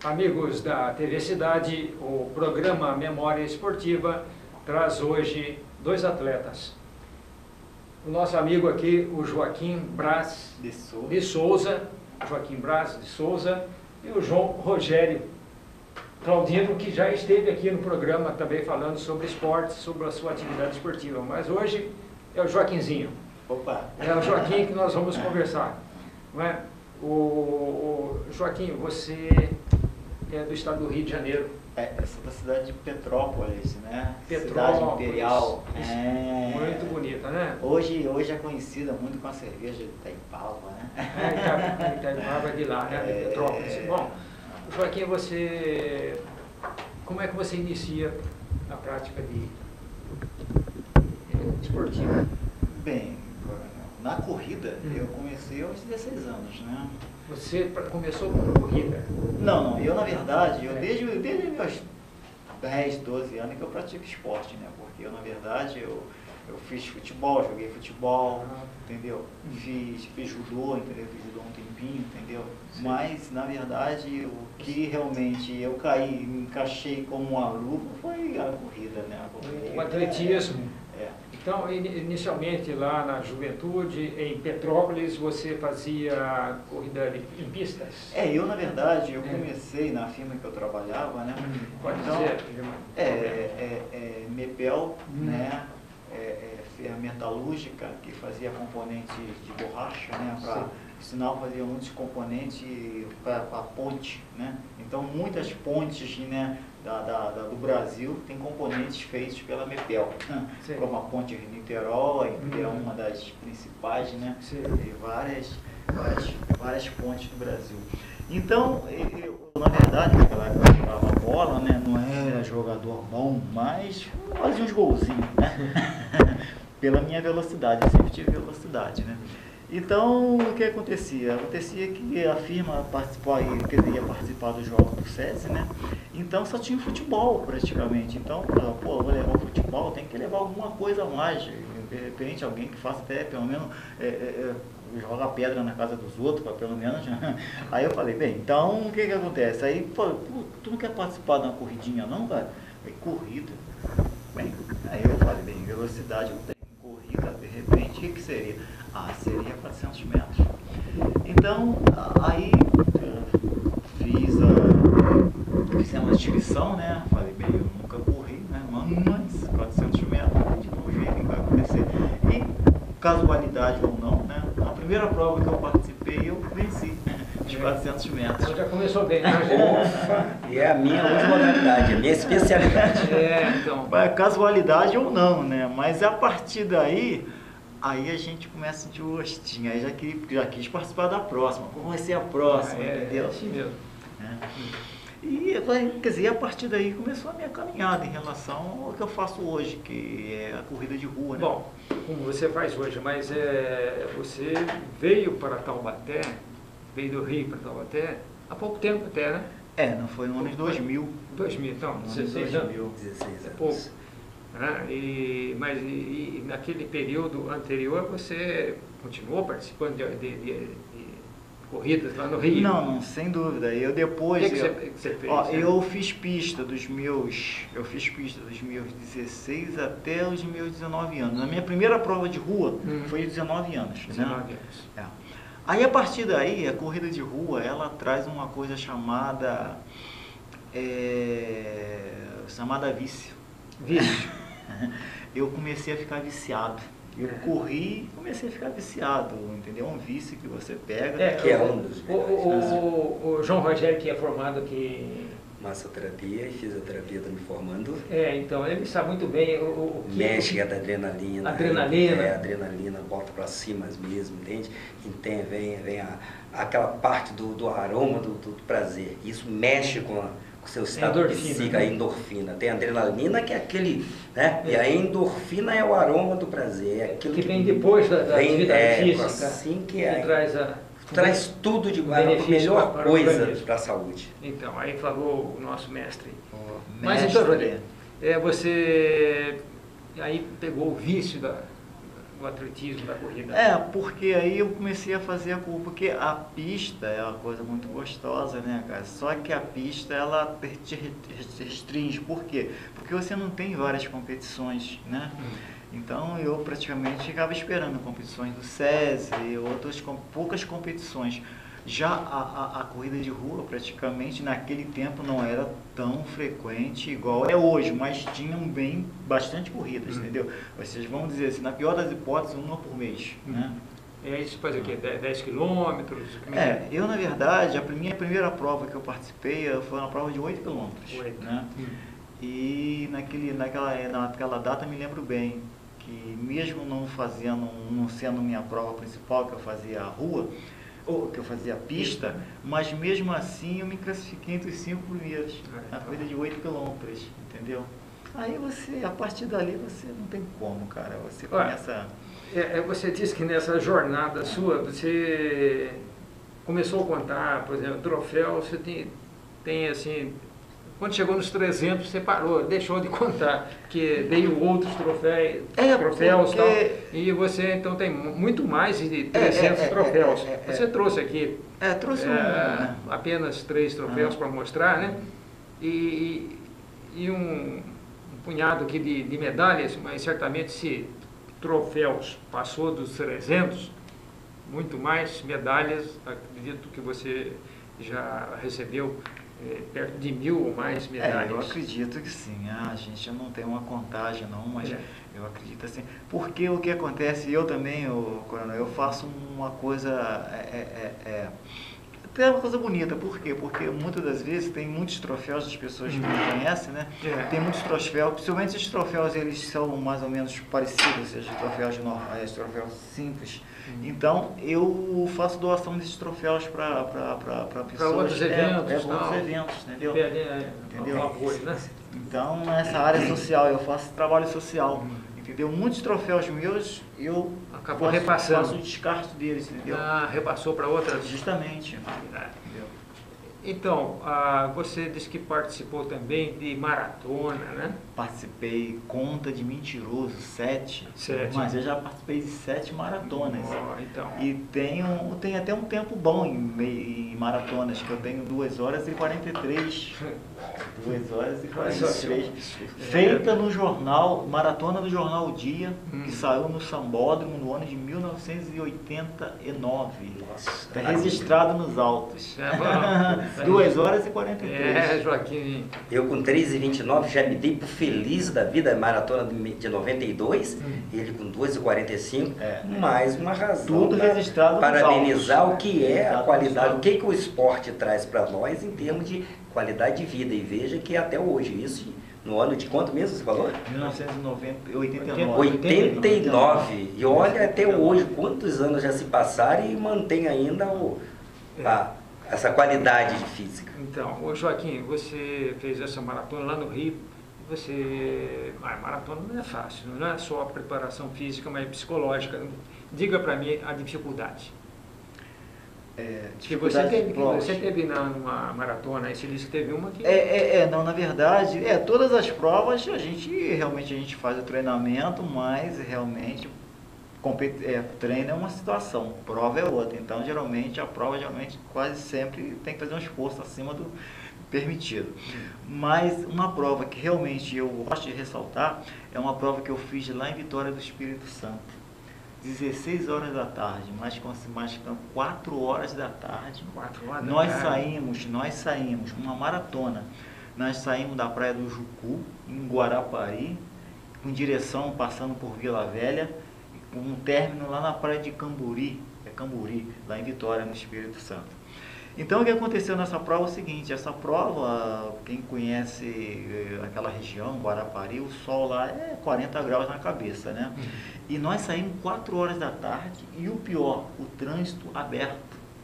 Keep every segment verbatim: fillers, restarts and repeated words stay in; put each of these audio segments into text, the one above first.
Amigos da T V Cidade, o programa Memória Esportiva traz hoje dois atletas. O nosso amigo aqui, o Joaquim Braz de Souza, de Souza Joaquim Braz de Souza, e o João Rogério Claudino, que já esteve aqui no programa também falando sobre esportes, sobre a sua atividade esportiva. Mas hoje é o Joaquinzinho. Opa. É o Joaquim que nós vamos conversar. Não é? o, o Joaquim, você é do estado do Rio de Janeiro. É, essa da cidade de Petrópolis, né? Petrópolis. Cidade Imperial. É. Muito bonita, né? Hoje, hoje é conhecida muito com a cerveja de Itaipava, né? É, Itaipava é de lá, né? De É... Petrópolis. Bom, Joaquim, você... Como é que você inicia a prática de esportiva? Bem, na corrida hum. eu comecei aos dezesseis anos, né? Você começou com corrida? Não, não, eu na verdade, eu desde, desde meus dez, doze anos que eu pratico esporte, né? Porque eu na verdade, eu, eu fiz futebol, joguei futebol, ah. entendeu? Fiz, fiz judô, entendeu? Fiz judô um tempinho, entendeu? Sim. Mas na verdade, o que realmente eu caí, me encaixei como uma luva foi a corrida, né? A corrida, o atletismo. É, é. Então, inicialmente lá na juventude, em Petrópolis, você fazia corrida em pistas? É, eu na verdade, eu comecei é. na firma que eu trabalhava, né? Hum, pode então, dizer? É, é, é Mepel, hum. né? É, é, ferramenta lúdica, que fazia componente de borracha, né? Pra, sinal fazia muitos componentes para a ponte, né? Então, muitas pontes, né? Da, da, da, do Brasil tem componentes feitos pela Mepel, Sim. como a ponte de Niterói, que é uma das principais, né? E várias, várias, várias pontes do Brasil. Então, eu, na verdade, naquela época eu jogava bola, né? Não era jogador bom, mas fazia uns golzinhos, né? Pela minha velocidade, eu sempre tive velocidade, né? Então, o que acontecia? Acontecia que a firma participou, quer dizer, ia participar dos jogos do SESI, né? Então, só tinha futebol, praticamente. Então, pô, vou levar o futebol, tem que levar alguma coisa a mais. De repente, alguém que faça até, pelo menos, é, é, joga pedra na casa dos outros, pra, pelo menos. Aí eu falei, bem, então, o que que acontece? Aí, pô, tu não quer participar de uma corridinha, não, cara? Aí, corrida. Bem, aí eu falei, bem, velocidade eu tenho. Corrida, de repente, o que que seria? Ah, seria quatrocentos metros. Então, aí fiz a, fiz uma inscrição, né? Falei, bem, eu nunca corri, né? Mas quatrocentos metros, de vamos ver o que vai acontecer. E, casualidade ou não, né? A primeira prova que eu participei, eu venci os quatrocentos metros. Então já começou bem, né? E é a minha última modalidade, a minha especialidade. É, então. Casualidade ou não, né? Mas a partir daí, aí a gente começa a sentir o gostinho, aí já, quis, já quis participar da próxima, como vai ser a próxima, ah, é, entendeu? É assim mesmo. É. E, quer dizer, a partir daí começou a minha caminhada em relação ao que eu faço hoje, que é a corrida de rua, né? Bom, como você faz hoje, mas é, você veio para Taubaté, veio do Rio para Taubaté, há pouco tempo até, né? É, não foi no ano de dois mil. dois mil, então, dezesseis anos. dezesseis anos. É pouco. Né? E, mas e, e naquele período anterior você continuou participando de, de, de, de corridas lá no Rio? Não, não, sem dúvida. Eu depois. O que, que, eu, você, que você fez? Ó, né? Eu fiz pista dos meus. Eu fiz pista dos meus dezesseis até os meus dezenove anos. A minha primeira prova de rua hum. foi dezenove anos. dezenove né? anos. É. Aí a partir daí, a corrida de rua, ela traz uma coisa chamada. É, chamada vício. Vício. Eu comecei a ficar viciado. Eu corri e comecei a ficar viciado, entendeu? Um vício que você pega. É, que é um dos o, o, o, o João Rogério, que é formado aqui... Massoterapia e fisioterapia, estou me formando. É, então, ele sabe muito bem o, o que... Mexe é da adrenalina. Adrenalina. É, a adrenalina volta para cima mesmo, entende? Então, vem, vem a, aquela parte do, do aroma, do, do prazer. Isso mexe com a... o seu estado psíquico, a endorfina. Tem a adrenalina, que é aquele, né? É. E a endorfina é o aroma do prazer. É aquilo que, que vem depois da, da vem, atividade é, física. Assim que, é, que traz, a, traz tudo de a melhor para coisa para a saúde. Então, aí falou o nosso mestre. Oh, Mas mestre. então, Rodrigo, é, você aí pegou o vício da, o atletismo da corrida? É, porque aí eu comecei a fazer a curva, porque a pista é uma coisa muito gostosa, né, cara? Só que a pista, ela te restringe. Por quê? Porque você não tem várias competições, né? Hum. Então eu praticamente ficava esperando competições do SESI e outras com poucas competições. Já a, a, a corrida de rua, praticamente, naquele tempo não era tão frequente igual é hoje, mas tinham bem bastante corridas, hum. entendeu? Vocês vão dizer assim, na pior das hipóteses, uma por mês, hum. né? É isso, faz o quê? dez quilômetros? É, eu na verdade, a minha primeira prova que eu participei foi uma prova de oito quilômetros, né? Hum. E naquele, naquela, naquela data me lembro bem, que mesmo não fazendo, não sendo minha prova principal, que eu fazia a rua, ou que eu fazia a pista, mas mesmo assim eu me classifiquei entre os cinco primeiros, na corrida de oito quilômetros, entendeu? Aí você, a partir dali, você não tem como, cara, você começa... É, você disse que nessa jornada sua, você começou a contar, por exemplo, troféu, você tem, tem assim... Quando chegou nos trezentos, você parou, deixou de contar, porque veio outros troféus, é, troféus porque... tal, e você então tem muito mais de trezentos é, é, troféus. É, é, é, você é. trouxe aqui é, trouxe é, um, apenas três troféus ah. para mostrar, né? E, e um, um punhado aqui de, de medalhas, mas certamente se troféus passou dos trezentos, muito mais medalhas, acredito que você já recebeu. É, perto de mil ou mais medalhas. É, eu acredito que sim. Ah, gente, eu não tenho uma contagem não, mas é. eu acredito assim. Porque o que acontece, eu também, eu, coronel, eu faço uma coisa, é, é, é, é uma coisa bonita. Por quê? Porque muitas das vezes tem muitos troféus, as pessoas que me conhecem, né? É. Tem muitos troféus, principalmente esses troféus, eles são mais ou menos parecidos, ou seja, troféus, normais, troféus simples. Então, eu faço doação desses troféus para pessoas. Para outros eventos. É, para outros eventos, entendeu? É, é, entendeu? Apoio, né? Então, nessa área social, eu faço trabalho social, hum. entendeu? Muitos troféus meus, eu Acabou faço, repassando. faço o descarte deles, entendeu? Ah, repassou para outras? Justamente. Entendeu? Então, ah, você disse que participou também de maratona, né? Participei, conta de mentiroso, sete. Sete. Mas eu já participei de sete maratonas. Oh, então. E tenho, tenho até um tempo bom em, em maratonas, que eu tenho duas horas e quarenta e três. duas horas e quarenta e três. Feita no jornal, maratona do jornal O Dia, hum. que saiu no Sambódromo no ano de mil novecentos e oitenta e nove. Está registrado nos autos. É bom. duas horas e quarenta e três. É, Joaquim. Eu com três e vinte e nove já me dei por feliz da vida, a maratona de noventa e dois, hum. ele com duas e quarenta e cinco, é. mais uma razão tudo registrado parabenizar o que é a qualidade, o que, que o esporte traz para nós em termos de qualidade de vida. E veja que até hoje, isso no ano de quanto mesmo você falou? mil novecentos e oitenta e nove. oitenta e nove. E olha até hoje quantos anos já se passaram e mantém ainda o, a, essa qualidade de física. Então, ô Joaquim, você fez essa maratona lá no Rio. Você, a maratona não é fácil, não é só a preparação física, mas psicológica. Diga para mim a dificuldade. É, que você teve, que você teve na, numa maratona, aí você disse que teve uma que... É, é, é, não, na verdade, é, todas as provas a gente, realmente a gente faz o treinamento, mas realmente compet, é, treino é uma situação, prova é outra. Então, geralmente, a prova, geralmente, quase sempre tem que fazer um esforço acima do permitido. Mas uma prova que realmente eu gosto de ressaltar é uma prova que eu fiz lá em Vitória do Espírito Santo. dezesseis horas da tarde, mas com mais quatro horas da tarde, quatro horas nós da tarde. saímos, nós saímos, uma maratona, nós saímos da praia do Jucu, em Guarapari, com direção, passando por Vila Velha, com um término lá na praia de Camburi, é Camburi, lá em Vitória, no Espírito Santo. Então, o que aconteceu nessa prova é o seguinte, essa prova, quem conhece aquela região, Guarapari, o sol lá é quarenta graus na cabeça, né? Uhum. E nós saímos quatro horas da tarde e o pior, o trânsito aberto.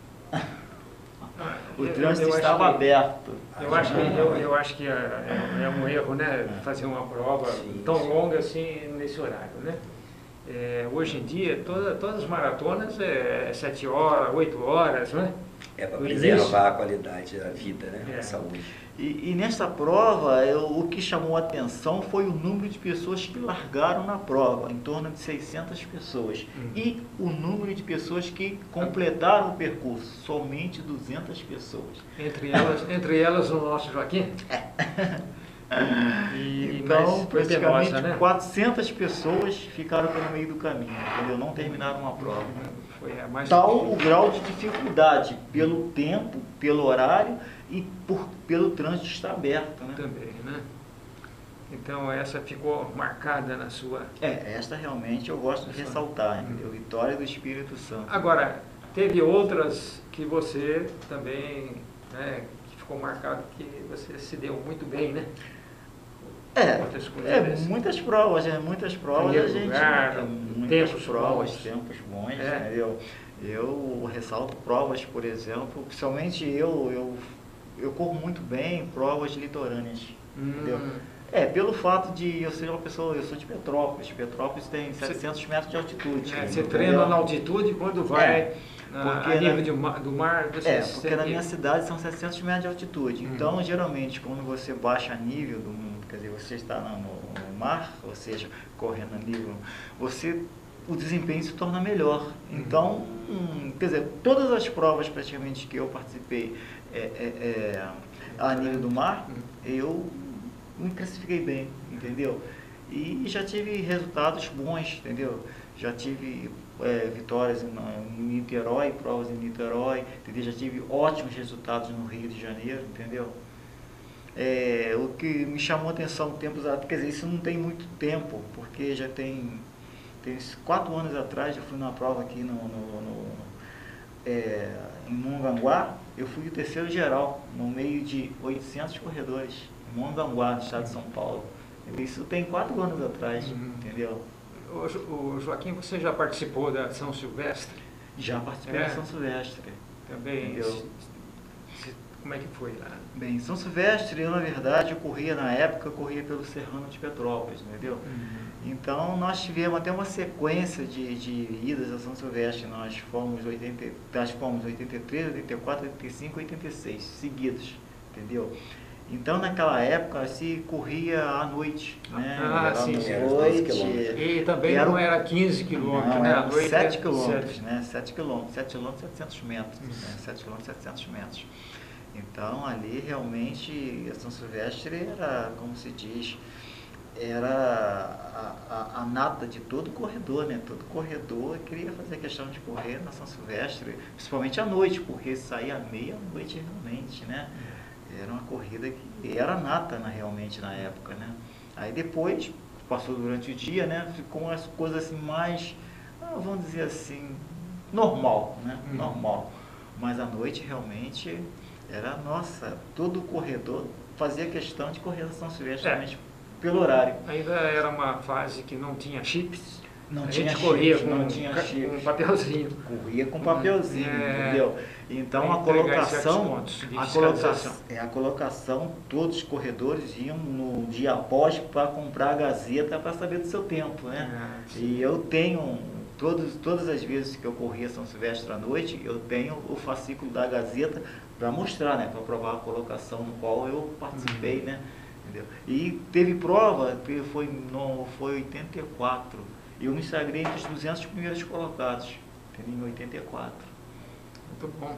O eu, trânsito eu estava que, aberto. Eu acho que, eu, eu acho que é, é um erro, né? Fazer uma prova sim, tão sim. longa assim nesse horário, né? É, hoje em dia, toda, todas as maratonas é sete horas, oito horas, né? É para preservar a qualidade da vida, né? É. A saúde. E, e nessa prova, eu, o que chamou a atenção foi o número de pessoas que largaram na prova, em torno de seiscentas pessoas. Uhum. E o número de pessoas que completaram o percurso, somente duzentas pessoas. Entre elas, entre elas o nosso Joaquim? E, então, praticamente penosa, né? quatrocentas pessoas ficaram pelo meio do caminho, entendeu? Não terminaram a prova. Foi a mais Tal o grau de dificuldade, pelo tempo, pelo horário e por, pelo trânsito estar aberto, né? Também, né? Então essa ficou marcada na sua... É, esta realmente eu gosto de ressaltar, entendeu? Vitória do Espírito Santo. Agora, teve outras que você também, né, que ficou marcado que você se deu muito bem, né? É, é muitas provas, é, muitas provas a gente... Lugar, é, muitas tempos provas, bons. tempos bons, é. entendeu? Eu ressalto provas, por exemplo, principalmente eu, eu, eu corro muito bem provas litorâneas, hum. entendeu? É, pelo fato de eu ser uma pessoa, eu sou de Petrópolis, Petrópolis tem setecentos metros de altitude. É, você treina na altitude quando vai é, porque a nível na, de mar, do mar... Você é, porque na minha cidade são setecentos metros de altitude, hum. então geralmente quando você baixa a nível do mundo, quer dizer, você está no, no mar, ou seja, correndo a nível, você... o desempenho se torna melhor. Então, hum, quer dizer, todas as provas praticamente que eu participei é, é, é, a nível do mar, eu me classifiquei bem, entendeu? E já tive resultados bons, entendeu? Já tive é, vitórias em, em Niterói, provas em Niterói, entendeu? Já tive ótimos resultados no Rio de Janeiro, entendeu? É, o que me chamou a atenção tempos atrás, quer dizer, isso não tem muito tempo, porque já tem... Tem quatro anos atrás, eu fui numa prova aqui no, no, no, é, em Mongaguá, eu fui o terceiro geral, no meio de oitocentos corredores, em Mongaguá, no estado de São Paulo. Isso tem quatro anos atrás, uhum. entendeu? O, o Joaquim, você já participou da São Silvestre? Já participei é. da São Silvestre. Também, entendeu? Como é que foi lá? Bem, São Silvestre, eu na verdade, eu corria na época, eu corria pelo Serrano de Petrópolis, entendeu? Uhum. Então, nós tivemos até uma sequência de, de idas a São Silvestre. Nós fomos, oitenta, nós fomos oitenta e três, oitenta e quatro, oitenta e cinco, oitenta e seis, seguidos, entendeu? Então, naquela época, se corria à noite, né? Ah, era sim, sim. Noite, e também era, não era quinze quilômetros, não, né? Eram noite sete é quilômetros, né? sete quilômetros, sete quilômetros, setecentos metros, né? sete quilômetros, setecentos metros. Então, ali, realmente, a São Silvestre era, como se diz... era a, a, a nata de todo corredor, né? Todo corredor queria fazer questão de correr na São Silvestre, principalmente à noite, porque saía à meia-noite realmente, né? Era uma corrida que era nata, né, realmente, na época, né? Aí depois, passou durante o dia, né? Ficou umas coisas assim mais, vamos dizer assim, normal, né? Hum. Normal. Mas à noite, realmente, era, nossa, todo corredor fazia questão de correr na São Silvestre, é. realmente, pelo horário. Ainda era uma fase que não tinha chips. Não a tinha gente corria chips, com, não tinha chips. com um papelzinho. Corria com papelzinho, é, entendeu? Então a colocação, a colocação, é, a colocação, todos os corredores iam no dia após para comprar a Gazeta para saber do seu tempo, né? É, e eu tenho, todos, todas as vezes que eu corria São Silvestre à noite, eu tenho o fascículo da Gazeta para mostrar, né? Para provar a colocação no qual eu participei, uhum. né? Entendeu? E teve prova, que foi, no, foi oitenta e quatro, e eu me sagrei entre os duzentos primeiros colocados, em oitenta e quatro. Muito bom.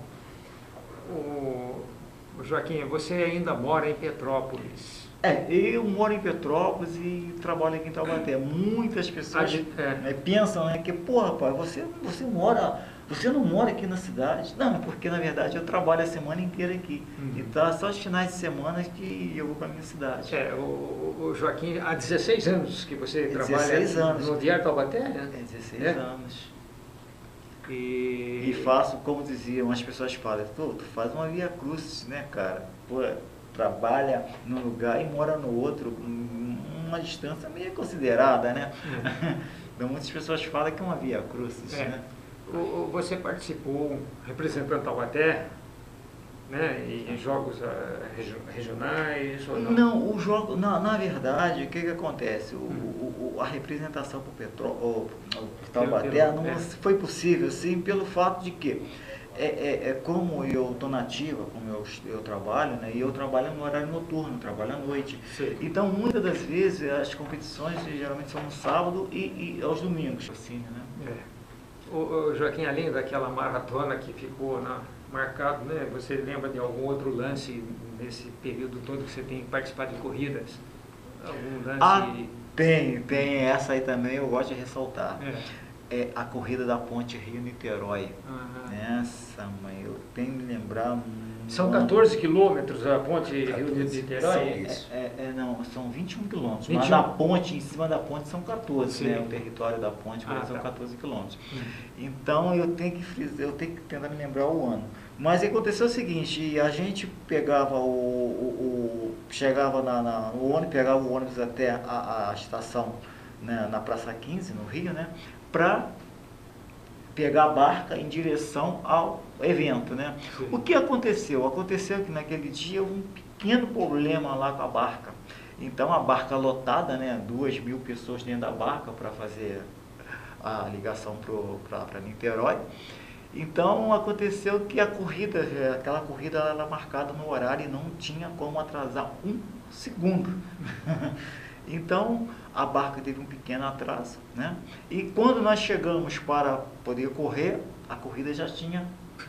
O, o Joaquim, você ainda mora em Petrópolis? É, eu moro em Petrópolis e trabalho aqui em Taubaté. Muitas pessoas é. né, pensam, né, que, pô, rapaz, você, você mora... Você não mora aqui na cidade? Não, porque na verdade eu trabalho a semana inteira aqui. Uhum. E tá só os finais de semana que eu vou para minha cidade. É, o, o Joaquim, há dezesseis anos que você trabalha dezesseis anos. no Diário Taubaté, né? É, dezesseis é. anos. E... e faço, como diziam, as pessoas falam, tu, tu faz uma via crucis, né, cara? Pô, trabalha num lugar e mora no outro, uma distância meio considerada, né? Uhum. Então muitas pessoas falam que é uma via crucis, é. né? Você participou representando Taubaté, né, em jogos uh, regionais? Ou não, não o jogo, na, na verdade, o que, que acontece? O, hum. o, a representação para o Taubaté não é. foi possível, sim, pelo fato de que é, é, é como eu estou nativa, como eu, eu trabalho, né? E eu trabalho no horário noturno, trabalho à noite. Sim. Então, muitas das vezes, as competições geralmente são no sábado e, e aos domingos, assim, né? É. O, o Joaquim, além daquela maratona que ficou na, marcado, né? Você lembra de algum outro lance nesse período todo que você tem participado de corridas? Algum lance... Ah, tem, tem. Essa aí também eu gosto de ressaltar. É. É a corrida da Ponte Rio-Niterói. Uhum. Essa, mãe, eu tenho que lembrar... São quatorze quilômetros a Ponte Rio-Niterói? Niterói? É, é, não, são vinte e um quilômetros. vinte e um. Mas a ponte, em cima da ponte são quatorze, Sim. né? O território da ponte Ah, são tá. quatorze quilômetros. Hum. Então eu tenho que frisar, eu tenho que tentar me lembrar o ano. Mas aconteceu o seguinte, a gente pegava o, o, o chegava na, na, o ônibus, pegava o ônibus até a, a estação, né, na Praça quinze, no Rio, né, para pegar a barca em direção ao evento, né? Sim. O que aconteceu? Aconteceu que naquele dia houve um pequeno problema lá com a barca. Então a barca lotada, né, duas mil pessoas dentro da barca para fazer a ligação para Niterói. Então aconteceu que a corrida, aquela corrida era marcada no horário e não tinha como atrasar um segundo. Então a barca teve um pequeno atraso, né? E quando nós chegamos para poder correr, a corrida já tinha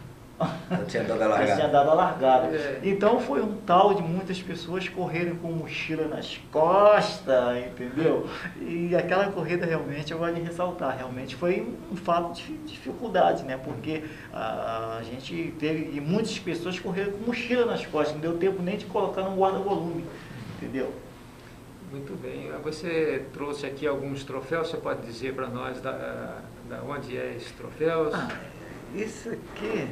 Eu tinha dado a largada. já tinha dado a largada. É. Então foi um tal de muitas pessoas correrem com mochila nas costas, entendeu? E aquela corrida realmente eu gosto de ressaltar, realmente foi um fato de dificuldade, né? Porque a, a gente teve, e muitas pessoas correram com mochila nas costas, não deu tempo nem de colocar no guarda-volume, entendeu? Muito bem. Você trouxe aqui alguns troféus, você pode dizer para nós da, da onde é esses troféus? Ah, esse aqui,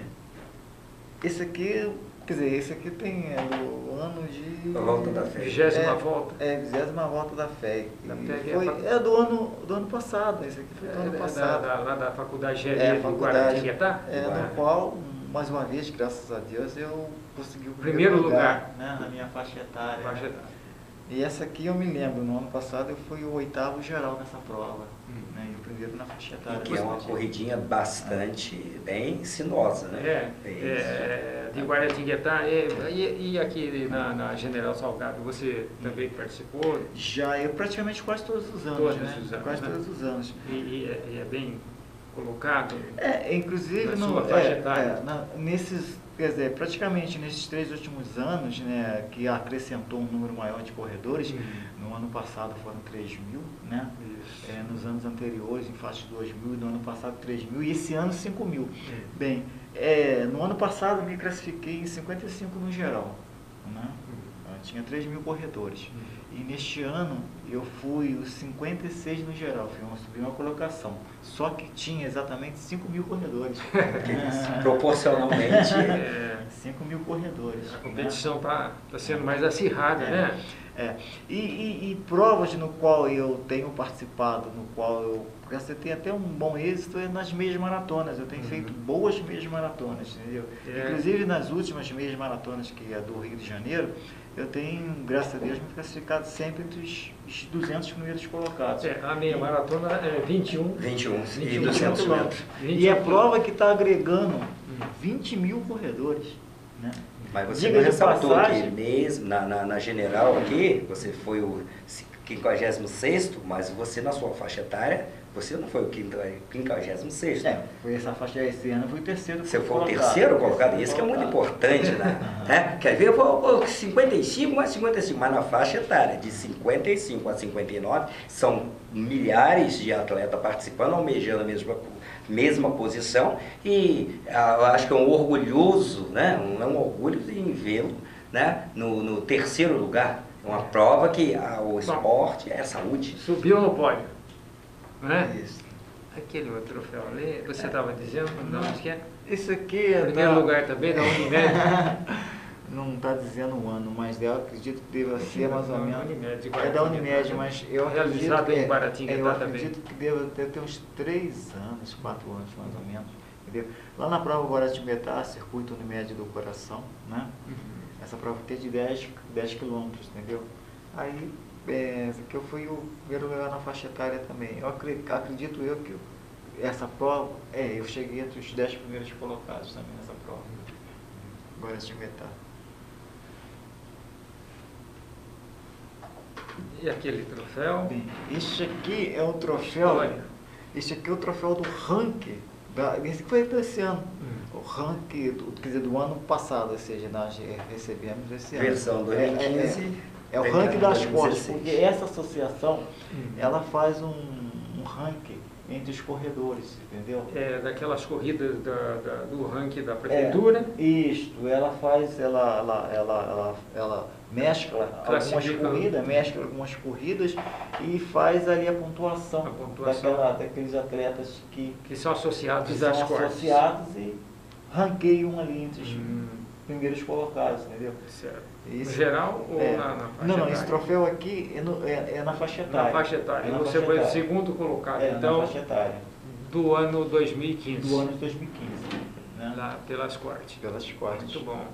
esse aqui, quer dizer, esse aqui tem é, do ano de... A volta da fé. Vigésima é, volta. É, vigésima volta da fé. Da E fé que foi, é, é do ano, do ano passado, esse aqui foi do É, ano é passado. Da, da, lá da Faculdade de É, Engenharia a de faculdade, Guaratinguetá? é, Guara- no qual, mais uma vez, graças a Deus, eu consegui o Primeiro primeiro, lugar. lugar, né, na minha faixa etária. Faixa né. etária. E essa aqui eu me lembro, no ano passado eu fui o oitavo geral nessa prova, Hum. né, e o primeiro na faixa etária. Que é uma corridinha bastante bem sinuosa, né? É, isso. é, de Guaratinguetá. É, e, e aqui na, na General Salgado, você também participou? Já, eu praticamente quase todos os anos, Todos né? os anos, quase né? todos os anos. E, e é, e é bem colocado? É, inclusive, Na no, sua faixa é, etária? é, na- nesses, quer dizer, praticamente nesses três últimos anos, né, que acrescentou um número maior de corredores, Uhum. no ano passado foram três mil, né? Isso. É, nos anos anteriores, em faixa de dois mil, no ano passado três mil, e esse ano cinco mil. É. Bem, é, no ano passado eu me classifiquei em cinquenta e cinco no geral, né? Eu tinha três mil corredores. E neste ano eu fui os cinquenta e seis no geral, fui uma, subi uma colocação. Só que tinha exatamente cinco mil corredores. Proporcionalmente. É, cinco mil corredores. a competição está tá sendo mais acirrada, É. né? É. E, e, e provas no qual eu tenho participado, no qual eu você tem até um bom êxito é nas meias maratonas. Eu tenho Uhum. feito boas meias maratonas, entendeu? É. Inclusive nas últimas meias maratonas, que é do Rio de Janeiro, eu tenho, graças a Deus, me classificado sempre entre os, os duzentos primeiros colocados. É, a meia maratona é vinte e um. vinte e um vinte e e um duzentos metros. vinte E e um é prova que está agregando Hum. vinte mil corredores, né? Mas você Diga não de ressaltou passagem- que mesmo na, na, na general aqui, você foi o quinquagésimo sexto, mas você na sua faixa etária, você não foi o quinquagésimo sexto. É, foi essa faixa esse ano, foi o terceiro. Você foi o colocado. terceiro colocado, Terceiro isso que é muito colocado. importante, né? É, quer ver? Eu vou, vou cinquenta e cinco mais cinquenta e cinco, mas na faixa etária, de cinquenta e cinco a cinquenta e nove, são milhares de atletas participando, almejando a mesma, mesma posição, e ah, eu acho que é um orgulhoso, né? Um, é um orgulho em vê-lo, né? no, no terceiro lugar. É uma prova que ah, o esporte é saúde. Subiu no pódio, né? Isso. Aquele outro troféu ali, você estava dizendo, não, onde que é? Esse aqui é Primeiro da- lugar também, da Unimed. Não está dizendo o ano, mas eu acredito que deva ser mais ou Da menos. Unimed, de É da Guaratinguetá. Unimed, mas eu acredito Realizado que, em é- Guaratinguetá eu também. acredito que deva ter, ter uns três anos, quatro anos mais ou menos. Entendeu? Lá na prova Guaratinguetá, circuito Unimed do coração, né? Uhum. Essa prova tem de dez, dez quilômetros, entendeu? Aí, é, esse aqui eu fui o primeiro lugar na faixa etária também. Eu acredito, acredito eu que essa prova, é, eu cheguei entre os dez primeiros colocados também nessa prova. Agora de metal. E aquele troféu? Bem, esse aqui é o troféu. Olha. Esse aqui é o troféu do ranking. Da, esse foi desse ano. Hum. O ranking, do, quer dizer, do ano passado, ou seja, nós recebemos esse ano. Versão dois mil e quinze. É, é, é o ranking das costas, porque essa associação, hum. ela faz um, um ranking entre os corredores, entendeu? É, daquelas corridas da, da, do ranking da prefeitura. É, isto, ela faz, ela, ela, ela, ela, ela mescla algumas corridas, mescla algumas corridas e faz ali a pontuação, a pontuação. Daquela, daqueles atletas que, que são associados que das são cortes. associados e ranqueiam ali entre os hum. primeiros colocados, entendeu? Certo. Esse, no geral ou é, na, na faixa Não, não, etária? esse troféu aqui é, no, é, é na faixa etária. Na faixa etária. É na e você faixa foi o etária. segundo colocado, é, então, na faixa etária. do ano dois mil e quinze. Do ano de dois mil e quinze. Né? Lá pelas cortes. Pelas cortes. Muito bom.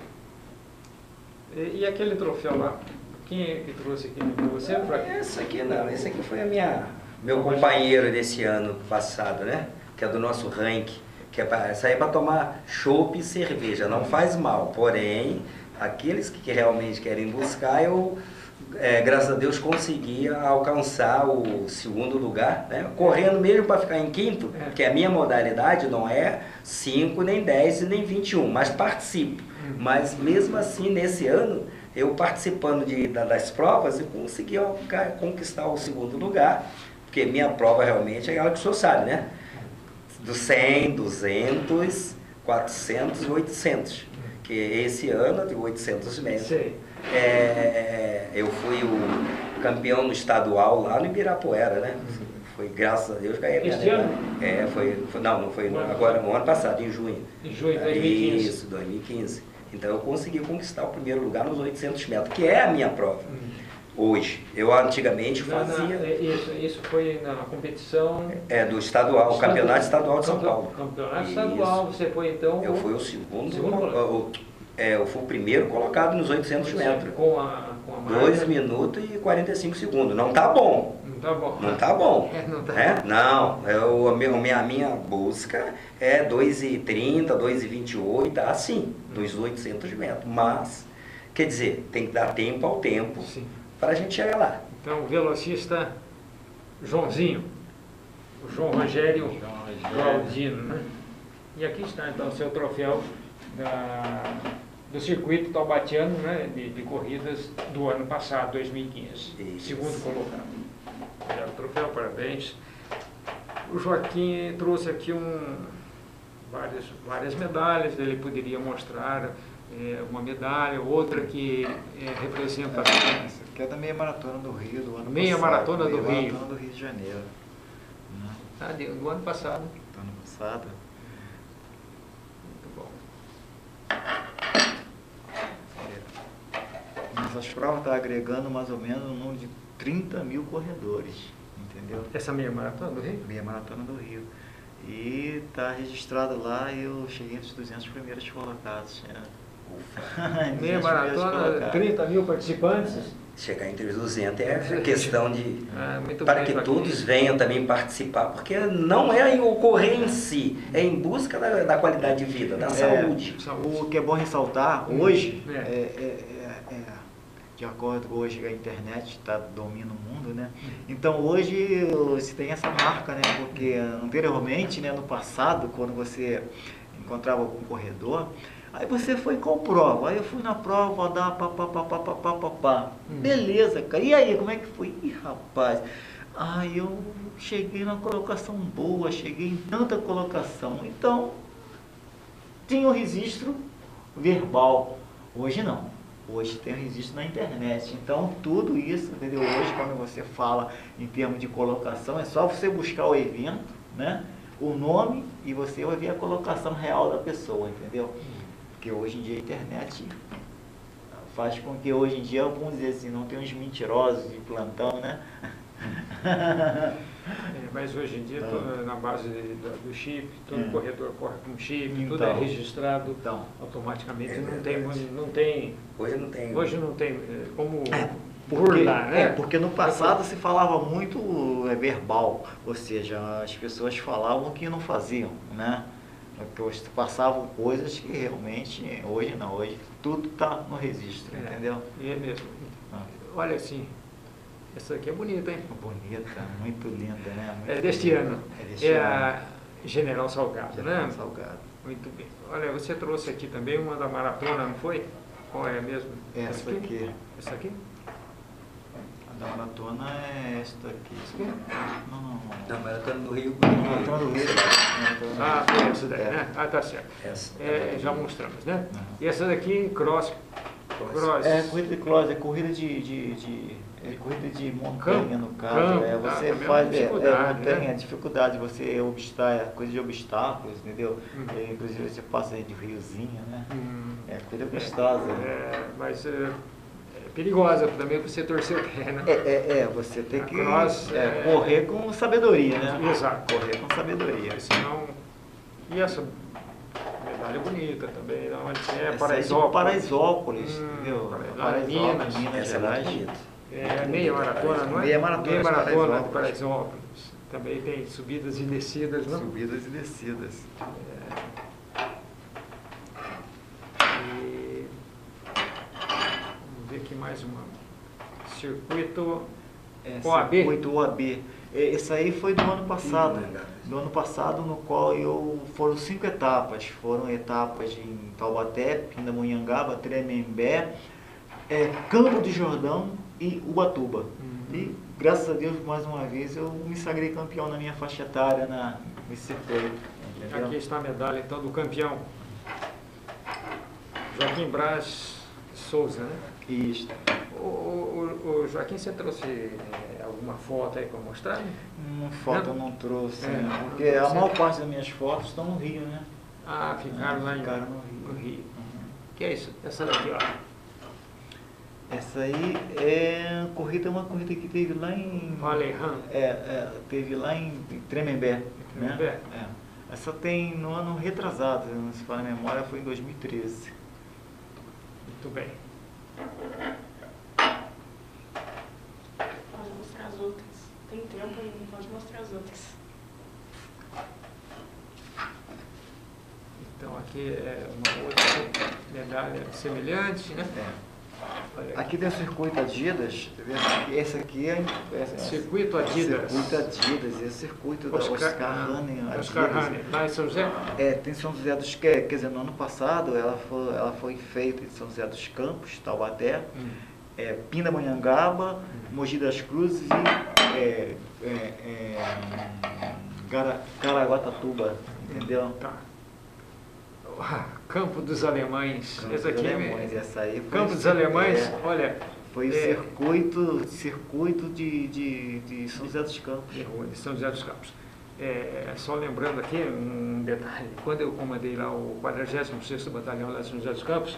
E, e aquele troféu lá? Quem é que trouxe aqui para você? Pra... Esse aqui não, esse aqui foi a minha, meu companheiro desse ano passado, né? Que é do nosso ranking, que é para sair para tomar chopp e cerveja, não faz mal, porém, aqueles que realmente querem buscar, eu, é, graças a Deus, consegui alcançar o segundo lugar, né? Correndo mesmo para ficar em quinto, porque a minha modalidade não é cinco, nem dez, nem vinte e um, mas participo. Mas mesmo assim, nesse ano, eu participando de, das provas, eu consegui conquistar o segundo lugar, porque minha prova realmente é aquela que o senhor sabe, né? Do cem, duzentos, quatrocentos e oitocentos. Que esse ano, de oitocentos metros, é, eu fui o campeão no estadual lá no Ibirapuera, né? Foi, graças a Deus, ganhei a minha Este ano? É, foi, foi, não, não foi no, agora, no ano passado, em junho. Em junho de dois mil e quinze. Isso, dois mil e quinze. Então eu consegui conquistar o primeiro lugar nos oitocentos metros, que é a minha prova. Hum. Hoje. Eu antigamente fazia... Na, na, isso, isso foi na competição... É, do estadual, o campeonato estadual de São Campe... Paulo. Campeonato estadual, isso. Você foi então... Eu fui o segundo, segundo eu, é, eu fui o primeiro colocado nos oitocentos metros. Com a, com a dois minutos e quarenta e cinco segundos. Não tá bom. Não tá bom. Não tá bom. É, não tá é? bom. Não, eu, a, minha, a minha busca é dois e trinta, dois e vinte e oito, assim, dos oitocentos metros. Mas, quer dizer, tem que dar tempo ao tempo para a gente chegar lá. Então, o velocista Joãozinho, o João Rogério Claudino, né? E aqui está, então, o seu troféu da, do circuito taubatiano, né, de, de corridas do ano passado, dois mil e quinze. Isso. Segundo colocado. Obrigado, o troféu, parabéns. O Joaquim trouxe aqui um, várias, várias medalhas, ele poderia mostrar é, uma medalha, outra que é, representa... É, essa aqui é da meia maratona do Rio, do ano meia passado. Maratona do meia Rio. Maratona do Rio de Janeiro. Né? Ah, do ano passado. Do ano passado. Muito bom. Essas provas estão agregando mais ou menos um número de trinta mil corredores, entendeu? Essa meia maratona do Rio? Meia maratona do Rio. E está registrado lá e eu cheguei entre os duzentos primeiros colocados. Né? Meia maratona, trinta mil participantes. Chegar entre os duzentos é questão de... Ah, para que todos venham também participar, porque não é o correr em si, é em busca da, da qualidade de vida, da é, saúde. O que é bom ressaltar, hoje, é. É, é, é, é, de acordo com hoje a internet está domina o mundo, né? Então hoje se tem essa marca, né? Porque anteriormente, né, no passado, quando você encontrava algum corredor, aí você foi com prova, aí eu fui na prova, dar pá, pá, pá, pá, pá, pá, pá, pá. Hum. Beleza, cara. E aí, como é que foi? Ih, rapaz, aí eu cheguei na colocação boa, cheguei em tanta colocação. Então, tinha o registro verbal. Hoje não. Hoje tem o registro na internet. Então, tudo isso, entendeu? Hoje, quando você fala em termos de colocação, é só você buscar o evento, né? O nome, e você vai ver a colocação real da pessoa, entendeu? Porque hoje em dia a internet faz com que hoje em dia, vamos dizer assim, não tem uns mentirosos de plantão, né? É, mas hoje em dia, então, tudo na base do, do chip, todo é. corredor corre com chip, então, tudo é registrado então, automaticamente. É não, tem, não tem... Hoje não tem... Hoje não tem... Como Porque, por lá, né? É, porque no passado se falava muito é, verbal, ou seja, as pessoas falavam que não faziam, né? Porque passavam coisas que realmente, hoje não, hoje tudo está no registro, É, entendeu? E é mesmo. Ah. Olha assim, essa aqui é bonita, hein? Bonita, muito linda, né? Muito É deste linda. ano. É deste É ano. a General Salgado, General né? Salgado. Muito bem. Olha, você trouxe aqui também uma da maratona, não foi? Qual é mesmo? Essa aqui. Essa aqui? A da maratona é esta aqui. Isso aqui? Não, não, não. Não, maratona do Rio. Maratona do Rio. Maratona do Ah, Rio. foi essa daí, É. né? Ah, tá certo. Essa. É, já mostramos, né? Uhum. E essa daqui, cross. Cross. É corrida de cross, é corrida de, de, de, é corrida de montanha, Campo, no caso. campo, é, tá, você também é uma faz é, é dificuldade, montanha, né? é dificuldade, você obstar, é coisa de obstáculos, entendeu? Uhum. É, inclusive você passa de riozinho, né? Hum, É coisa gostosa. é, mas é, é perigosa também você torcer o pé, né? É, é, é, você tem A que cross, é, é- correr com sabedoria, né? Exato. Correr com sabedoria. Porque senão. E essa medalha bonita também, da onde que é? Essa Paraisópolis. é de Paraisópolis, Hum, entendeu? Paraisópolis, Paraisópolis, Minas. Minas Essa é muito Gerais. bonita. É meia maratona, não é? Meia maratona Meia de maratona de Paraisópolis. Paraisópolis. Também tem subidas e descidas, não? Subidas e descidas. E vamos ver aqui mais uma. Circuito É, O A B. Circuito O A B. É, esse aí foi do ano passado. Do ano passado, no qual eu foram cinco etapas. Foram etapas em Taubaté, Pindamonhangaba, Tremembé, é, Campo de Jordão e Ubatuba. Uhum. E graças a Deus, mais uma vez, eu me sagrei campeão na minha faixa etária na, nesse circuito. Entendeu? Aqui está a medalha então do campeão Joaquim Braz Souza, né? Isso. O, o, o Joaquim, você trouxe é, alguma foto aí para mostrar? Uma foto eu não trouxe, É, né? não Porque a trouxe. maior parte das minhas fotos estão no Rio, né? Ah, ficaram lá em, Ficaram no Rio. no Rio. Uhum. Que é isso? Essa daqui, ó. Essa aí é corrida, uma corrida que teve lá em. Valerran. É, é, teve lá em Tremembé. Tremembé? Né? É. Essa tem no ano retrasado, se não falar a memória, foi em dois mil e treze. Muito bem. Pode mostrar as outras. Tem tempo aí, não pode mostrar as outras. Então aqui é uma outra medalha semelhante, né? É. Olha Aqui tem o circuito Adidas. Esse aqui é. é Circuito Adidas. Circuito Adidas, esse circuito da Oscar Hanning Adidas. Oscar Hanning, lá em São José? É, tem São José dos Campos, quer dizer, no ano passado ela foi, ela foi feita em São José dos Campos, Taubaté, Hum. é, Pindamonhangaba, Mogi das Cruzes e é, é, é, Gara- Caraguatatuba, entendeu? Tá. Ah, Campo dos Alemães. Campo Essa dos aqui Alemães, é... essa aí foi Campo dos é, Alemães, olha... foi o é, circuito, circuito de, de, de São José dos Campos. de rua de São José dos Campos. É, só lembrando aqui um detalhe, quando eu comandei lá o quadragésimo sexto Batalhão lá de São José dos Campos,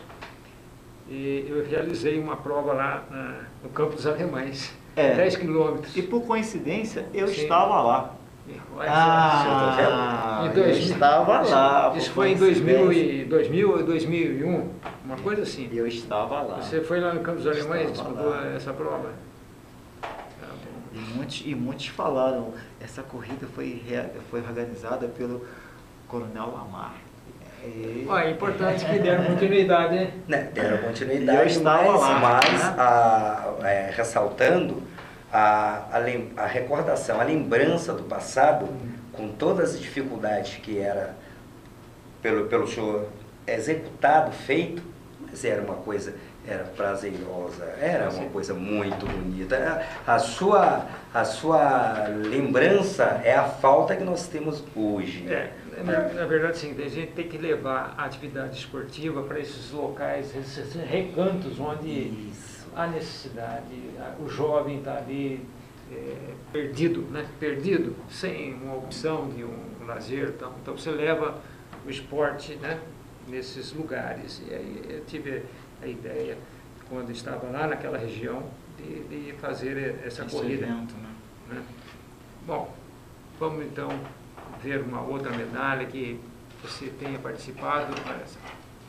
e eu realizei uma prova lá na, no Campo dos Alemães, É. dez quilômetros. E por coincidência, eu Sim. estava lá. Olha só, Ah, em eu dois mil estava lá. Isso por foi em dois mil coincidência. e dois mil ou dois mil e um, uma coisa assim. Eu estava lá. Você foi lá no Campo dos Alemães e Estava disputou lá. essa prova? Tá bom. E muitos, e muitos falaram, essa corrida foi, rea- foi organizada pelo Coronel Lamar. E- Ó, é importante que deram continuidade, né? Né, deram E eu continuidade, estava mas, lá, mas né? a, é, ressaltando a, a, lem- a recordação, a lembrança do passado, com todas as dificuldades que era pelo, pelo senhor executado, feito, mas era uma coisa, era prazerosa, era uma coisa muito bonita. A sua, a sua lembrança é a falta que nós temos hoje. É, na, na verdade, sim, a gente tem que levar a atividade esportiva para esses locais, esses recantos onde Isso. há necessidade, a- o jovem está ali é, perdido, né? Perdido, sem uma opção de um lazer. Então, então você leva o esporte, né, nesses lugares. E aí eu tive a ideia, quando estava lá naquela região, de, de fazer essa Esse corrida. evento, né? Né? Bom, vamos então ver uma outra medalha que você tenha participado. Olha essa.